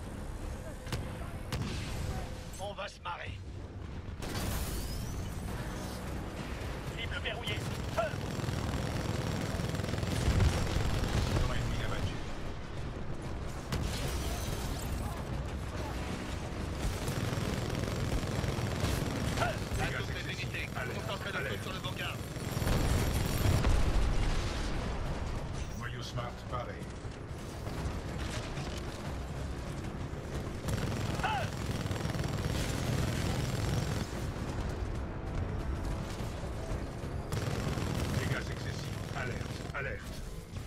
On va se marrer. Cible verrouillée. Feu. Agent ennemi abattu. Attention les unités. Concentrez le feu sur le bocard. Noyau smart paré. Dégâts excessifs. Alerte, alerte.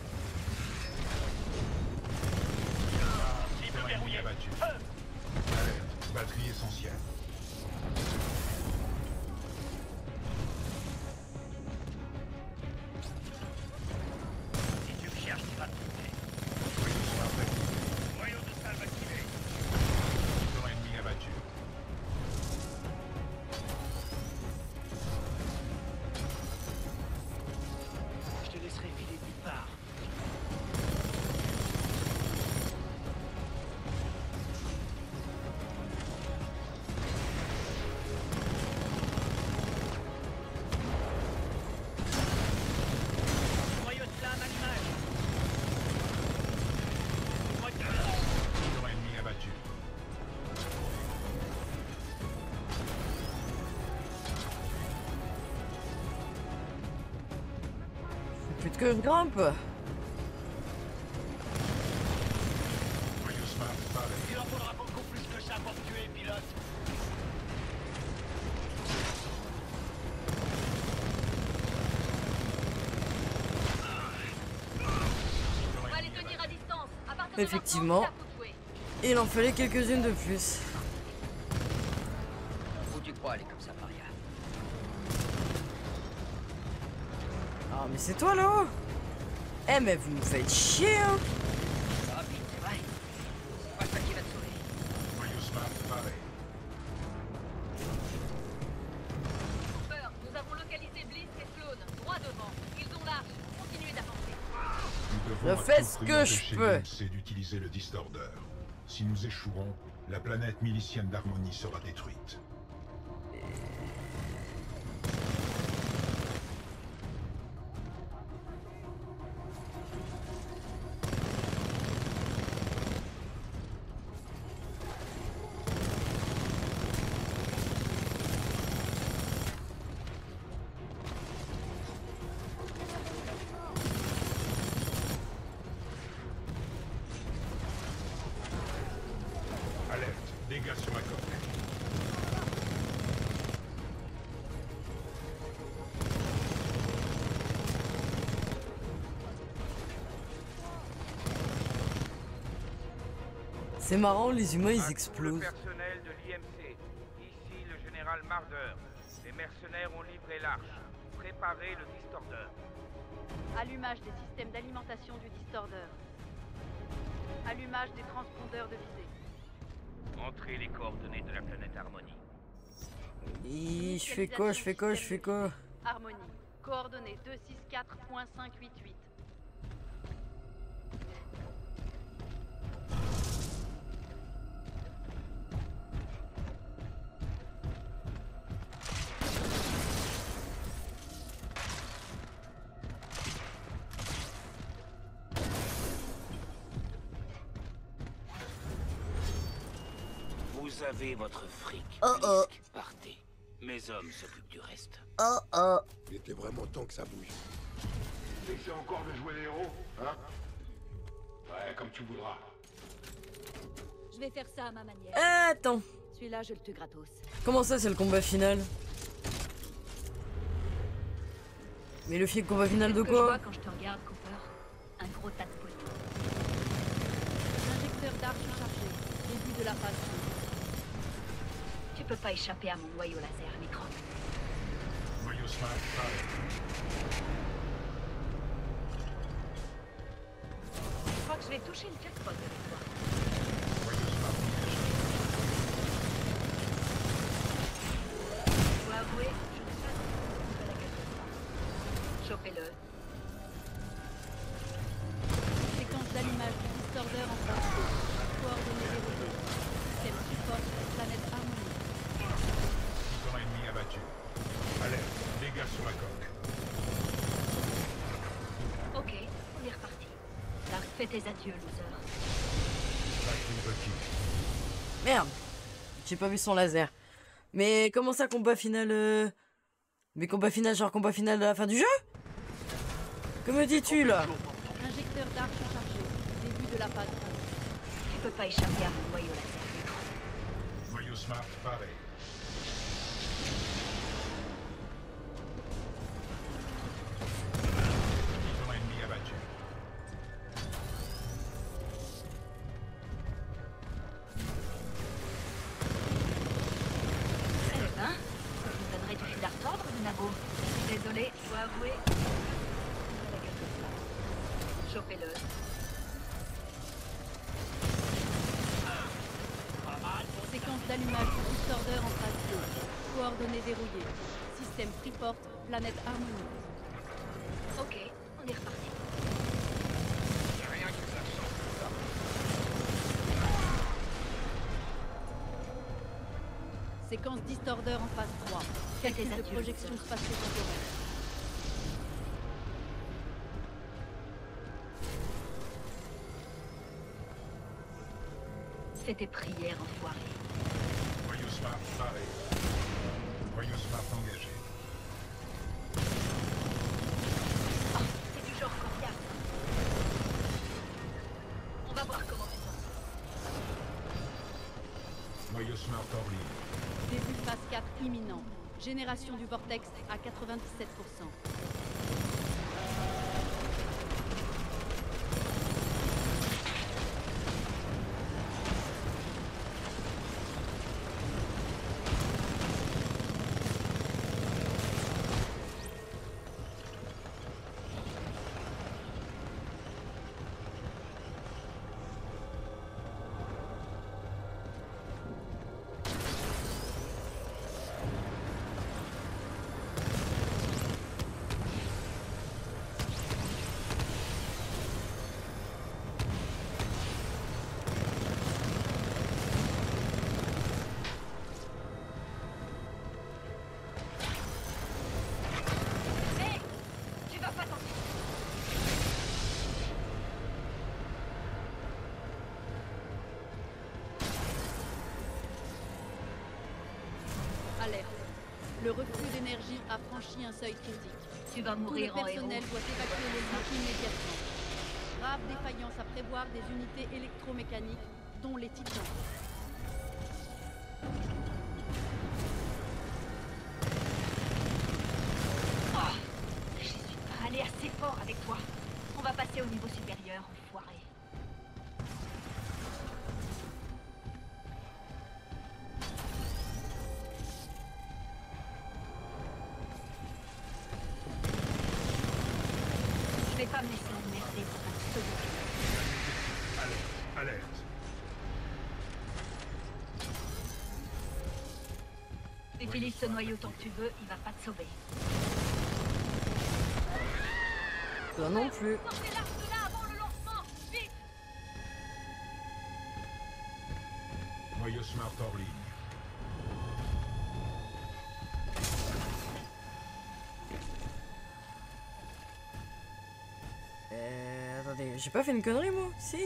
Cible Agent ennemi verrouillée. abattu. Feu. Alerte, batterie essentielle. Si tu me cherches, tu vas trouver. Noyau smart activé. Noyau de salve activé. Agent ennemi abattu. Je te laisserai filer nulle part. Noyau de flamme à l'image. Agent ennemi abattu. Plus que je grimpe. Noyau smart paré. Il en faudra beaucoup plus que ça pour tuer, pilote. On va les tenir à distance. À partir de Effectivement. maintenant, c'est à vous de jouer. Il en fallait quelques-unes de plus. Où tu crois aller comme ça, Maria? Ah, mais c'est toi là-haut. Eh, mais vous me faites chier, hein. Ah, vite, c'est vrai. C'est pas ça qui va te sauver. devons Je à fais tout ce prix que je empêcher peux. l'IMC d'utiliser le Distorder. Si nous échouons, la planète milicienne d'Harmonie sera détruite. Alerte, dégâts sur ma coque. C'est marrant, les humains ils Le explosent. personnel de l'IMC. Ici le général Marder. Les mercenaires ont livré l'arche. Préparez le Distorder. Allumage des systèmes d'alimentation du Distorder. Allumage des transpondeurs de visée. Entrez les coordonnées de la planète Harmonie. Et je fais quoi, je fais quoi, je fais quoi? Harmonie. Coordonnées 264.588. Vous avez votre fric. Oh oh. Blisk, partez. Mes hommes s'occupent du reste. Oh oh. Il était vraiment temps que ça bouge. T'essaies encore de jouer les héros, hein? Ouais, comme tu voudras. Je vais faire ça à ma manière. Attends. Celui-là, je le tue gratos. Comment ça, c'est le combat final? Mais le combat final de Qu'est-ce que je vois quoi? quand je te regarde, Cooper? Un gros tas de pognon. Injecteur d'arche chargé. Début de la phase 2. Tu peux pas échapper à mon noyau laser, l'écran. Noyau smart, pareil. Je crois que je vais toucher le jackpot avec toi. Noyau smart, Je dois avouer, je ne sais pas si la gueule de ça. Chopez-le. Séquence d'allumage du Distorder en phase 2. Coordonnées déroulées. Système support sur la planète Harmonie. Piton ennemi abattu. Alerte, dégâts sur la coque. Ok, on est reparti. Lark, fais tes adieux, loser. Tracking requis. Merde. J'ai pas vu son laser. Mais comment ça, combat final Mais combat final, genre combat final à la fin du jeu? Que me dis-tu là? Injecteur d'arche chargé. Début de la phase 1. Tu peux pas échapper à mon noyau laser, l'écran. Noyau smart, pareil. Piton ennemi abattu. Eh ben, ça vous donnerait du fil à retordre, le nabo. Désolé, je dois avouer. La gueule de ça. Chopez-le. Séquence d'allumage du Distorder en phase 2. Coordonnées dérouillées. Système Freeport, planète Harmonie. Ok, on est reparti. Y'a rien qui vous absente. Séquence Distorder en phase 3. Calcul de projection spatio-temporelle. Fais tes prières, enfoiré. Noyau smart, pareil. Noyau smart engagé. Oh, c'est du genre coriace. On va voir comment tu t'en sors. Noyau smart hors ligne. Début de phase 4 imminent. Génération du vortex à 97%. d'énergie a franchi un seuil critique. Tu vas mourir Tout en le personnel héros. doit évacuer le lieu immédiatement. Grave défaillance à prévoir des unités électromécaniques, dont les titans. Oh, je suis pas allé assez fort avec toi. On va passer au niveau supérieur, enfoiré. Je vais pas me laisser emmerder par un pseudo. Alerte, alerte. Utilise ce noyau tant que tu veux, il va pas te sauver. Toi non plus. Sortez l'arche de là avant le lancement. Vite. Noyau Smart hors ligne. Attendez, j'ai pas fait une connerie moi? Si.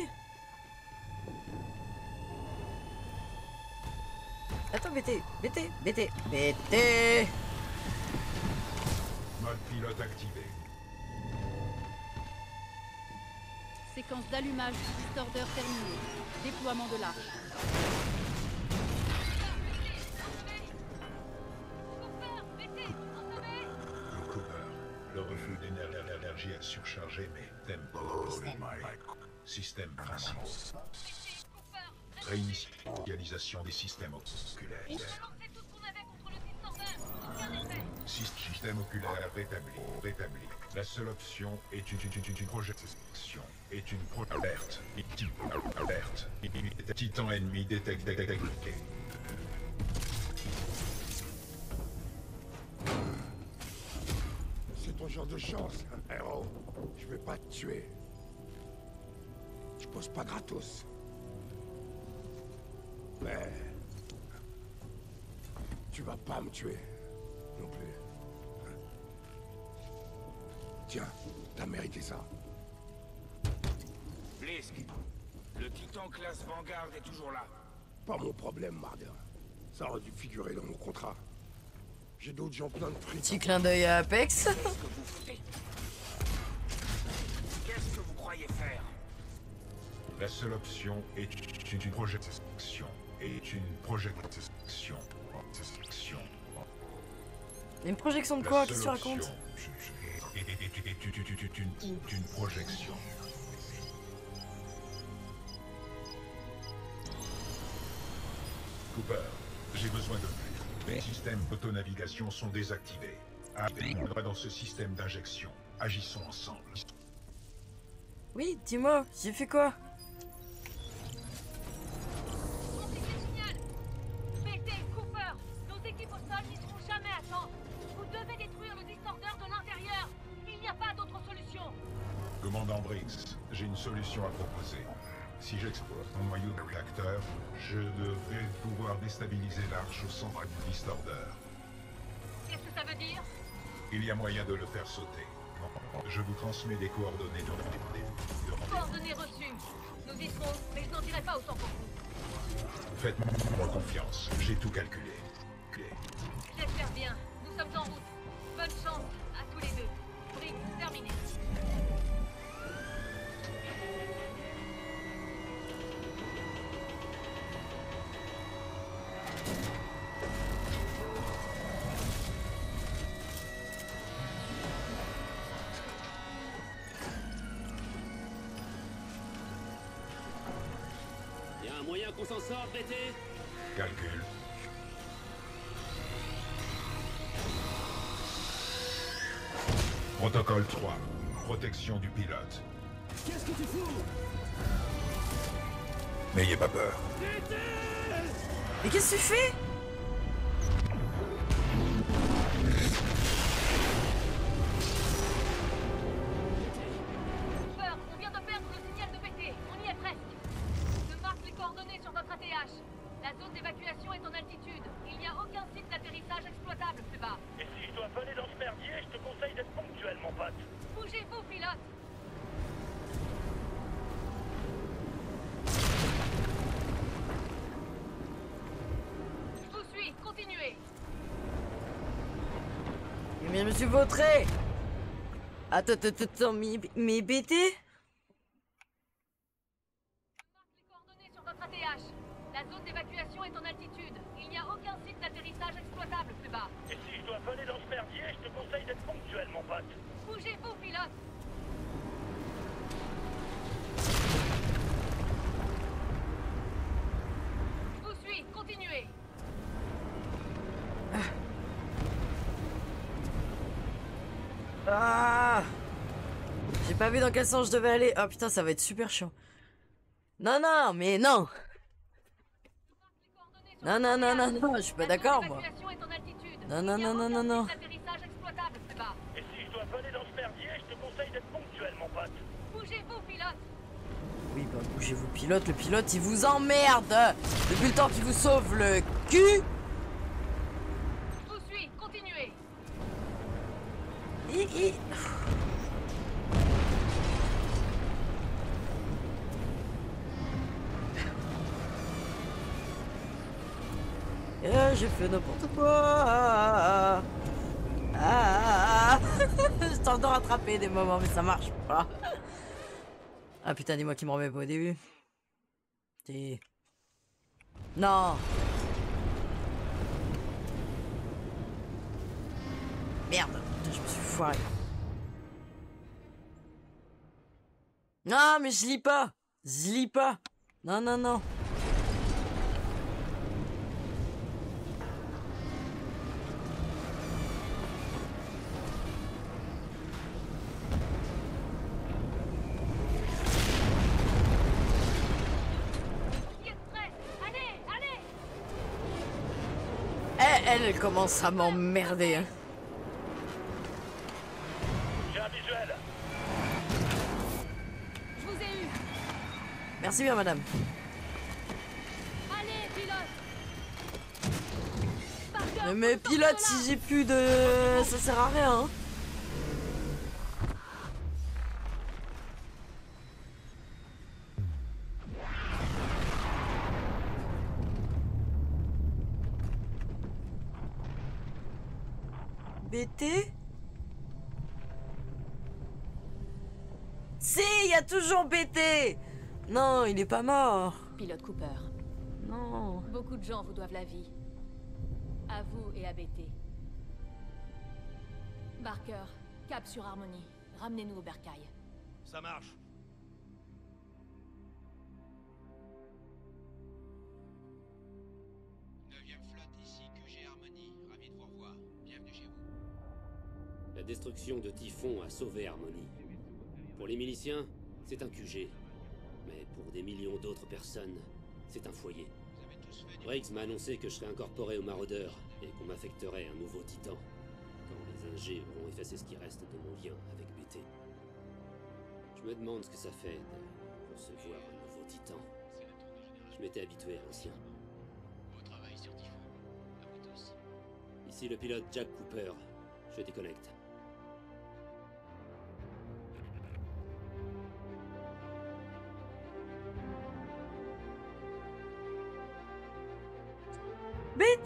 Attends, BT. Mode pilote activé. Séquence d'allumage du distorder terminée. Déploiement de l'arche. Cooper, le reflux d'énergie a surchargé mes tempos. Système principal. Réinitialisation des systèmes oculaires. Système oculaire rétabli. La seule option est une projection. Alerte. Titan ennemi détecté. C'est ton genre de chance, héros. Je vais pas te tuer. Je pose pas gratos. Mais... tu vas pas me tuer. Non plus. Tiens, t'as mérité ça. Blisk, le Titan classe Vanguard est toujours là. Pas mon problème, Marder. Ça aurait dû figurer dans mon contrat. J'ai d'autres gens plein de fric. Petit clin d'œil à Apex. Qu'est-ce que vous croyez faire? La seule option est une projection. Une projection de quoi? Qu'est-ce que tu racontes? Une projection. Cooper, j'ai besoin de plus. Les systèmes d'autonavigation sont désactivés. On va dans ce système d'injection. Agissons ensemble. Oui, dis-moi, j'ai fait quoi? BT, Cooper, nos équipes au sol n'y seront jamais à temps. Vous devez détruire le distorder de l'intérieur. Il n'y a pas d'autre solution. Commandant Briggs, j'ai une solution à proposer. Si j'exploite mon noyau de réacteur, je devrais pouvoir déstabiliser l'arche au centre du distorder. Qu'est-ce que ça veut dire? Il y a moyen de le faire sauter. Je vous transmets des coordonnées de rendez-vous. Coordonnées reçues. Nous y serons, mais je n'en dirai pas autant pour vous. Faites-moi confiance, j'ai tout calculé. J'espère bien. Nous sommes en route. Bonne chance à tous les deux. Briggs, terminé. Y a un moyen qu'on s'en sorte, BT? Calcul. Protocole 3. Protection du pilote. Qu'est-ce que tu fous? N'ayez pas peur. Mais qu'est-ce que tu fais? Cooper, on vient de perdre le signal de BT. On y est presque. Je marque les coordonnées sur votre ATH. La zone d'évacuation est en altitude. Il n'y a aucun site d'atterrissage exploitable plus bas. Et si je dois voler dans ce merdier, je te conseille d'être ponctuel, mon pote. Bougez-vous, pilote. Mais je me suis vautré. Attends, mais BT? Les coordonnées sur votre ATH. La zone d'évacuation est en altitude. Il n'y a aucun site d'atterrissage exploitable plus bas. Et si je dois voler dans ce merdier, je te conseille d'être ponctuel, mon pote. Bougez-vous, pilote. Je vous suis, continuez. Ah! J'ai pas vu dans quel sens je devais aller. Oh putain, ça va être super chiant. Non, non, mais non! Non, non, non, non, non, je suis pas d'accord, moi. Non, non, non, non, non, non. Et si je dois voler dans ce merdier, je te conseille d'être ponctuel, mon pote. Bougez-vous, pilote. Oui, bah bougez-vous, pilote. Le pilote, il vous emmerde. Depuis le temps qu'il vous sauve le cul. Je vous suis, continuez. J'ai fait n'importe quoi. Je tente de rattraper des moments, mais ça marche pas. Ah putain, dis-moi qui me remet pas au début. Non. Merde, putain, je me suis foiré. Non, mais je lis pas. Je lis pas. Non, non, non. Elle commence à m'emmerder. Hein. J'ai un visuel. Je vous ai eu. Merci bien, madame. Allez, pilote. Mais pilote, si j'ai plus de... Ça sert à rien. Hein. BT? Si, il y a toujours BT. Non, il est pas mort. Pilote Cooper. Non. Beaucoup de gens vous doivent la vie. À vous et à BT. Barker, cap sur Harmony. Ramenez-nous au bercail. Ça marche. La destruction de Typhon a sauvé Harmony. Pour les miliciens, c'est un QG. Mais pour des millions d'autres personnes, c'est un foyer. Briggs m'a annoncé que je serais incorporé aux maraudeurs et qu'on m'affecterait un nouveau titan, quand les ingés auront effacé ce qui reste de mon lien avec BT. Je me demande ce que ça fait de recevoir un nouveau titan. Je m'étais habitué à l'ancien. Ici le pilote Jack Cooper. Je déconnecte. BT!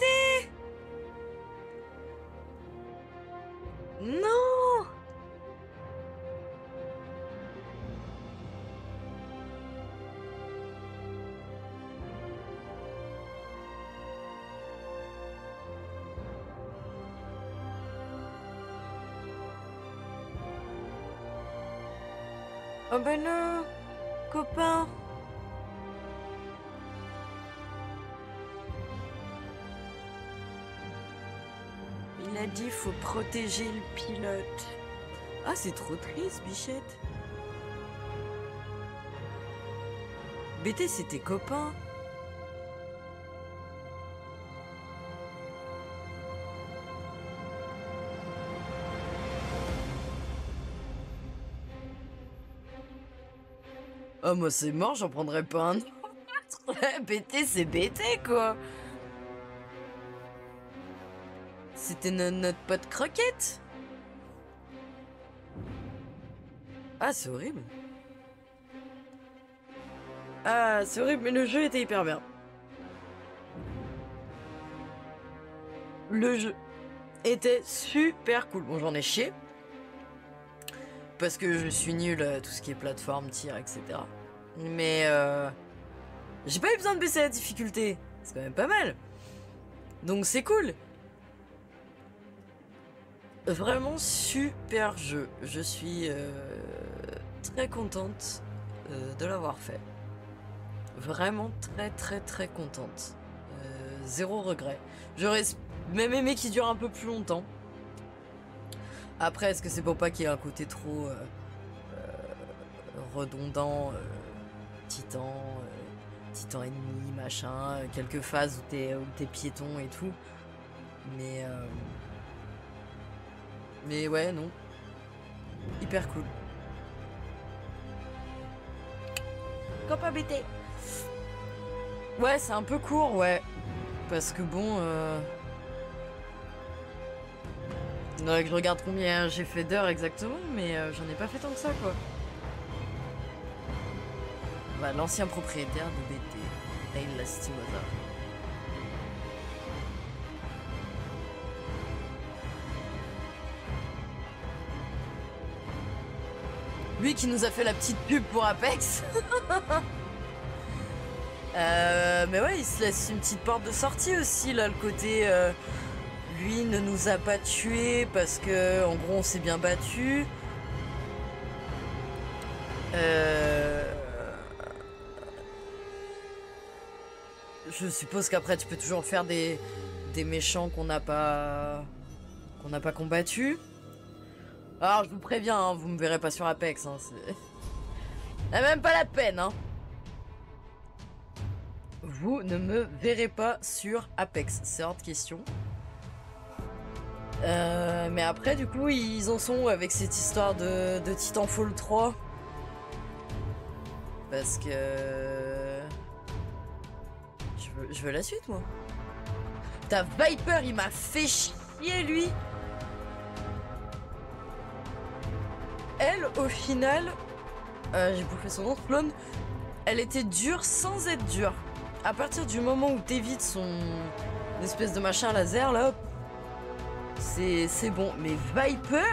Non! Oh ben non, copain. Il a dit faut protéger le pilote. Ah, c'est trop triste, bichette. BT, c'était copain. Oh, moi c'est mort, j'en prendrais pas un autre. BT, c'est BT, quoi. C'était notre pote Croquette. Ah, c'est horrible. Ah, c'est horrible, mais le jeu était hyper bien. Le jeu était super cool. Bon, j'en ai chié. Parce que je suis nul à tout ce qui est plateforme, tir, etc. Mais j'ai pas eu besoin de baisser la difficulté. C'est quand même pas mal. Donc c'est cool. Vraiment super jeu. Je suis très contente de l'avoir fait. Vraiment très contente. Zéro regret. J'aurais même aimé qu'il dure un peu plus longtemps. Après, est-ce que c'est pour pas qu'il y ait un côté trop redondant, titan, titan ennemi, machin, quelques phases où t'es piéton et tout. Mais ouais, non. Hyper cool. Copain BT. Ouais, c'est un peu court, ouais. Parce que bon... faudrait que je regarde combien j'ai fait d'heures exactement, mais j'en ai pas fait tant que ça, quoi. Bah, l'ancien propriétaire de BT, Dale Lastimosa. Lui qui nous a fait la petite pub pour Apex. Mais ouais, il se laisse une petite porte de sortie aussi, là, le côté... lui ne nous a pas tués parce que, en gros, on s'est bien battu. Je suppose qu'après, tu peux toujours faire des méchants qu'on n'a pas combattus. Alors, je vous préviens, hein, vous me verrez pas sur Apex. Hein, c'est même pas la peine. Hein. Vous ne me verrez pas sur Apex, c'est hors de question. Mais après, du coup, ils en sont où avec cette histoire de Titanfall 3? Parce que... Je veux la suite, moi. Putain, Viper, il m'a fait chier, lui. Elle, au final... j'ai bouffé son nom, clone. Elle était dure sans être dure. À partir du moment où t'évites son espèce de machin laser, là, c'est bon. Mais Viper,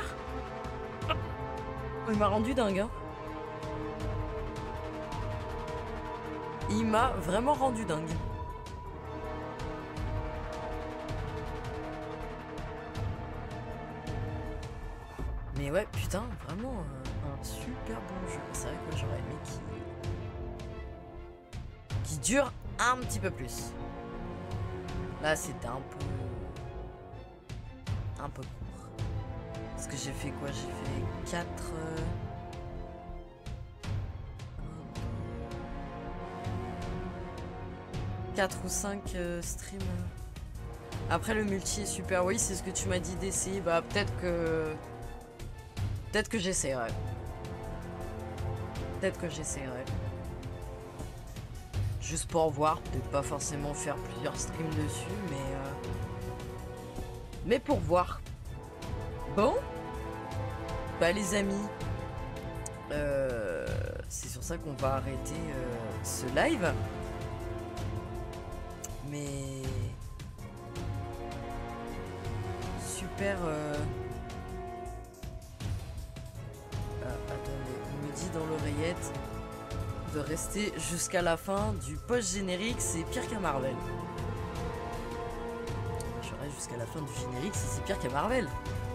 il m'a rendu dingue. Hein. Il m'a vraiment rendu dingue. Mais ouais, putain, vraiment un super bon jeu. C'est vrai que j'aurais aimé qu'il dure un petit peu plus. Là, c'était un peu court. Parce que j'ai fait quoi? J'ai fait 4 ou 5 streams. Après, le multi est super. Oui, c'est ce que tu m'as dit d'essayer. Bah, peut-être que j'essaierai. Peut-être que j'essaierai. Juste pour voir, peut-être pas forcément faire plusieurs streams dessus, mais pour voir. Bon, bah les amis, c'est sur ça qu'on va arrêter ce live. Mais super. Attendez, il me dit dans l'oreillette de rester jusqu'à la fin du post-générique, c'est pire qu'à Marvel. Je reste jusqu'à la fin du générique, c'est pire qu'à Marvel.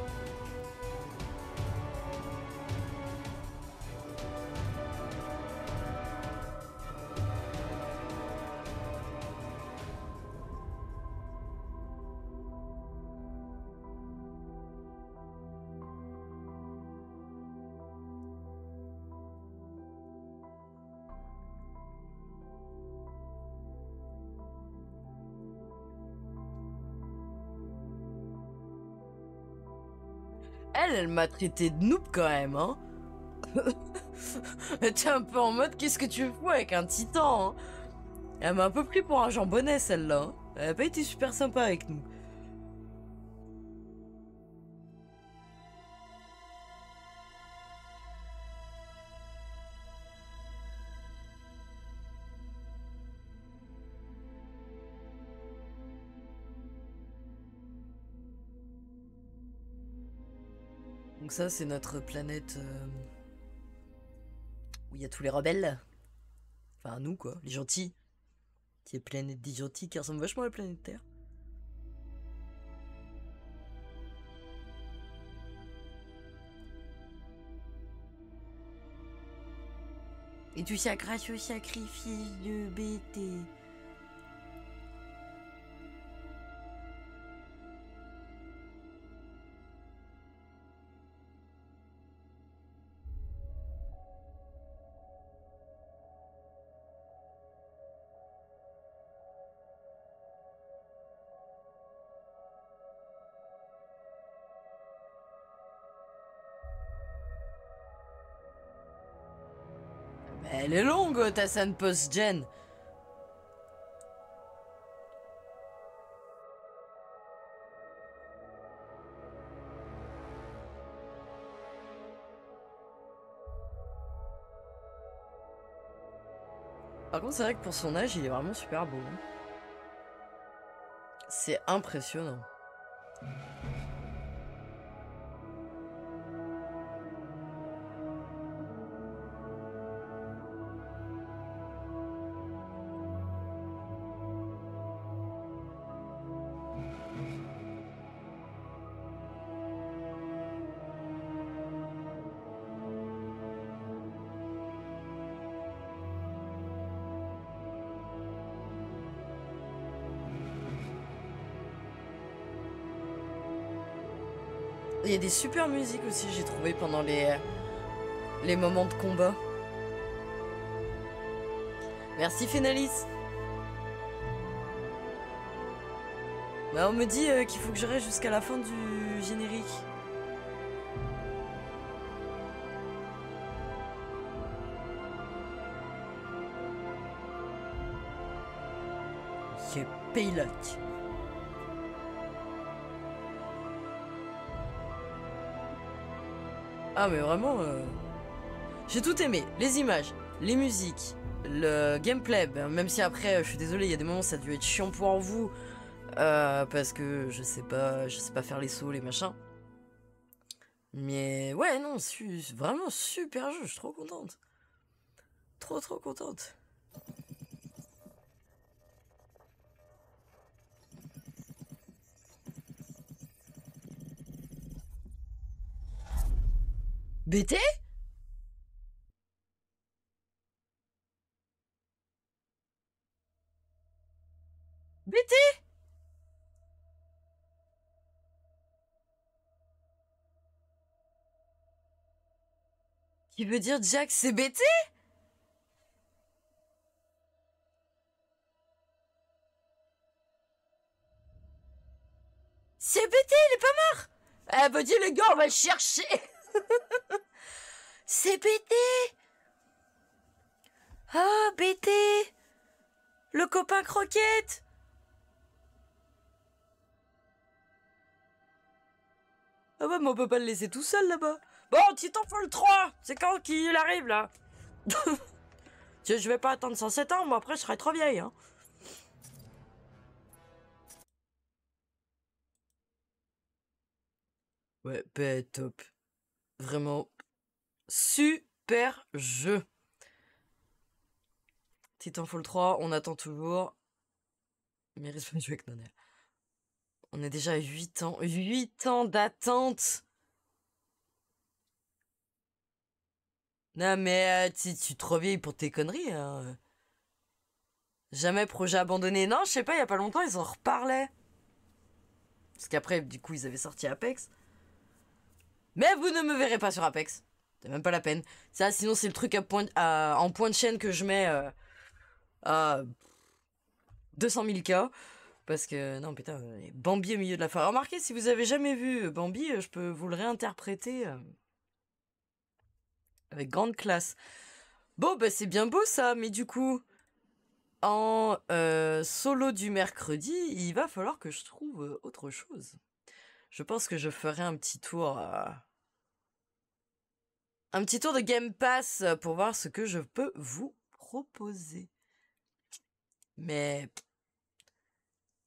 Elle m'a traité de noob quand même, hein. Elle était un peu en mode, qu'est-ce que tu fous avec un titan, hein. Elle m'a un peu pris pour un jambonnet, celle-là. Hein. Elle a pas été super sympa avec nous. Donc ça, c'est notre planète où il y a tous les rebelles. Enfin, nous, quoi, les gentils. C'est planète des gentils qui ressemble vachement à la planète Terre. Et tu sacrages au sacrifice de BT. Elle est longue, ta scène post-gen. Par contre, c'est vrai que pour son âge, il est vraiment super beau. Hein. C'est impressionnant. Il y a des super musiques aussi, j'ai trouvé pendant les moments de combat. Merci Fenalis. Bah, on me dit qu'il faut que je reste jusqu'à la fin du générique. C'est Paylock. Ah mais vraiment, j'ai tout aimé. Les images, les musiques, le gameplay. Ben, même si après, je suis désolé, il y a des moments ça a dû être chiant pour vous. Parce que je sais pas faire les sauts, les machins. Mais ouais, non, vraiment super jeu, je suis trop contente. Trop contente. BT? BT? Qui veut dire Jack, c'est BT? C'est BT, il est pas mort! Eh bah dis les gars, on va le chercher! C'est BT! Ah, BT! Le copain croquette! Ah ouais, mais on peut pas le laisser tout seul là-bas. Bon, Titanfall 3! C'est quand qu'il arrive là? Je vais pas attendre 107 ans, moi après je serai trop vieille. Hein. Ouais, bah, top. Vraiment super jeu. Titanfall 3, on attend toujours. Mais reste pas jouer avec Nonel. On est déjà à 8 ans. 8 ans d'attente. Non mais tu te revieilles pour tes conneries. Hein. Jamais projet abandonné. Non, je sais pas, il y a pas longtemps, ils en reparlaient. Parce qu'après, du coup, ils avaient sorti Apex. Mais vous ne me verrez pas sur Apex. C'est même pas la peine. Ça, sinon, c'est le truc en point de chaîne que je mets à 200 000 K. Parce que, non, putain, Bambi au milieu de la forêt. Remarquez, si vous avez jamais vu Bambi, je peux vous le réinterpréter avec grande classe. Bon, bah, c'est bien beau ça, mais du coup, en solo du mercredi, il va falloir que je trouve autre chose. Je pense que je ferai un petit tour... un petit tour de Game Pass pour voir ce que je peux vous proposer. Mais...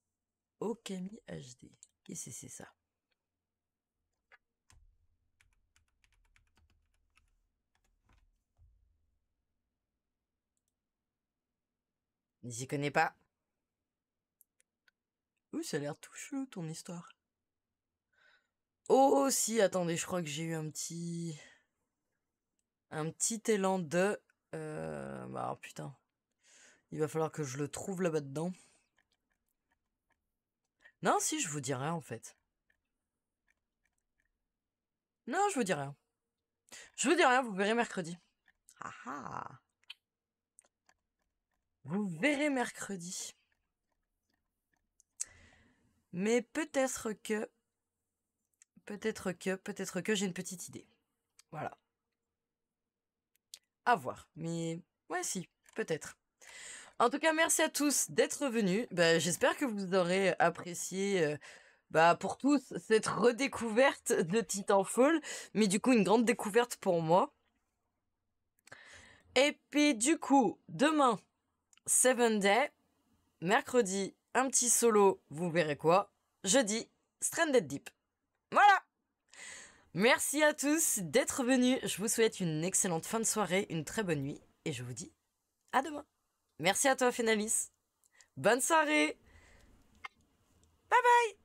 Okami HD. Qu'est-ce que c'est ça? J'y connais pas. Ouh, ça a l'air tout chelou ton histoire. Oh si, attendez, je crois que j'ai eu un petit élan de... Bah putain. Il va falloir que je le trouve là-bas dedans. Non, si, je vous dis rien en fait. Non, je vous dis rien. Je vous dis rien, vous verrez mercredi. Ah ah. Vous verrez mercredi. Mais peut-être que j'ai une petite idée. Voilà. À voir. Mais ouais, si, peut-être. En tout cas, merci à tous d'être venus. Bah, j'espère que vous aurez apprécié, pour tous, cette redécouverte de Titanfall. Mais du coup, une grande découverte pour moi. Et puis, du coup, demain, 7 Day. Mercredi, un petit solo, vous verrez quoi. Jeudi, Stranded Deep. Voilà! Merci à tous d'être venus. Je vous souhaite une excellente fin de soirée, une très bonne nuit. Et je vous dis à demain. Merci à toi, Fenalis. Bonne soirée. Bye bye.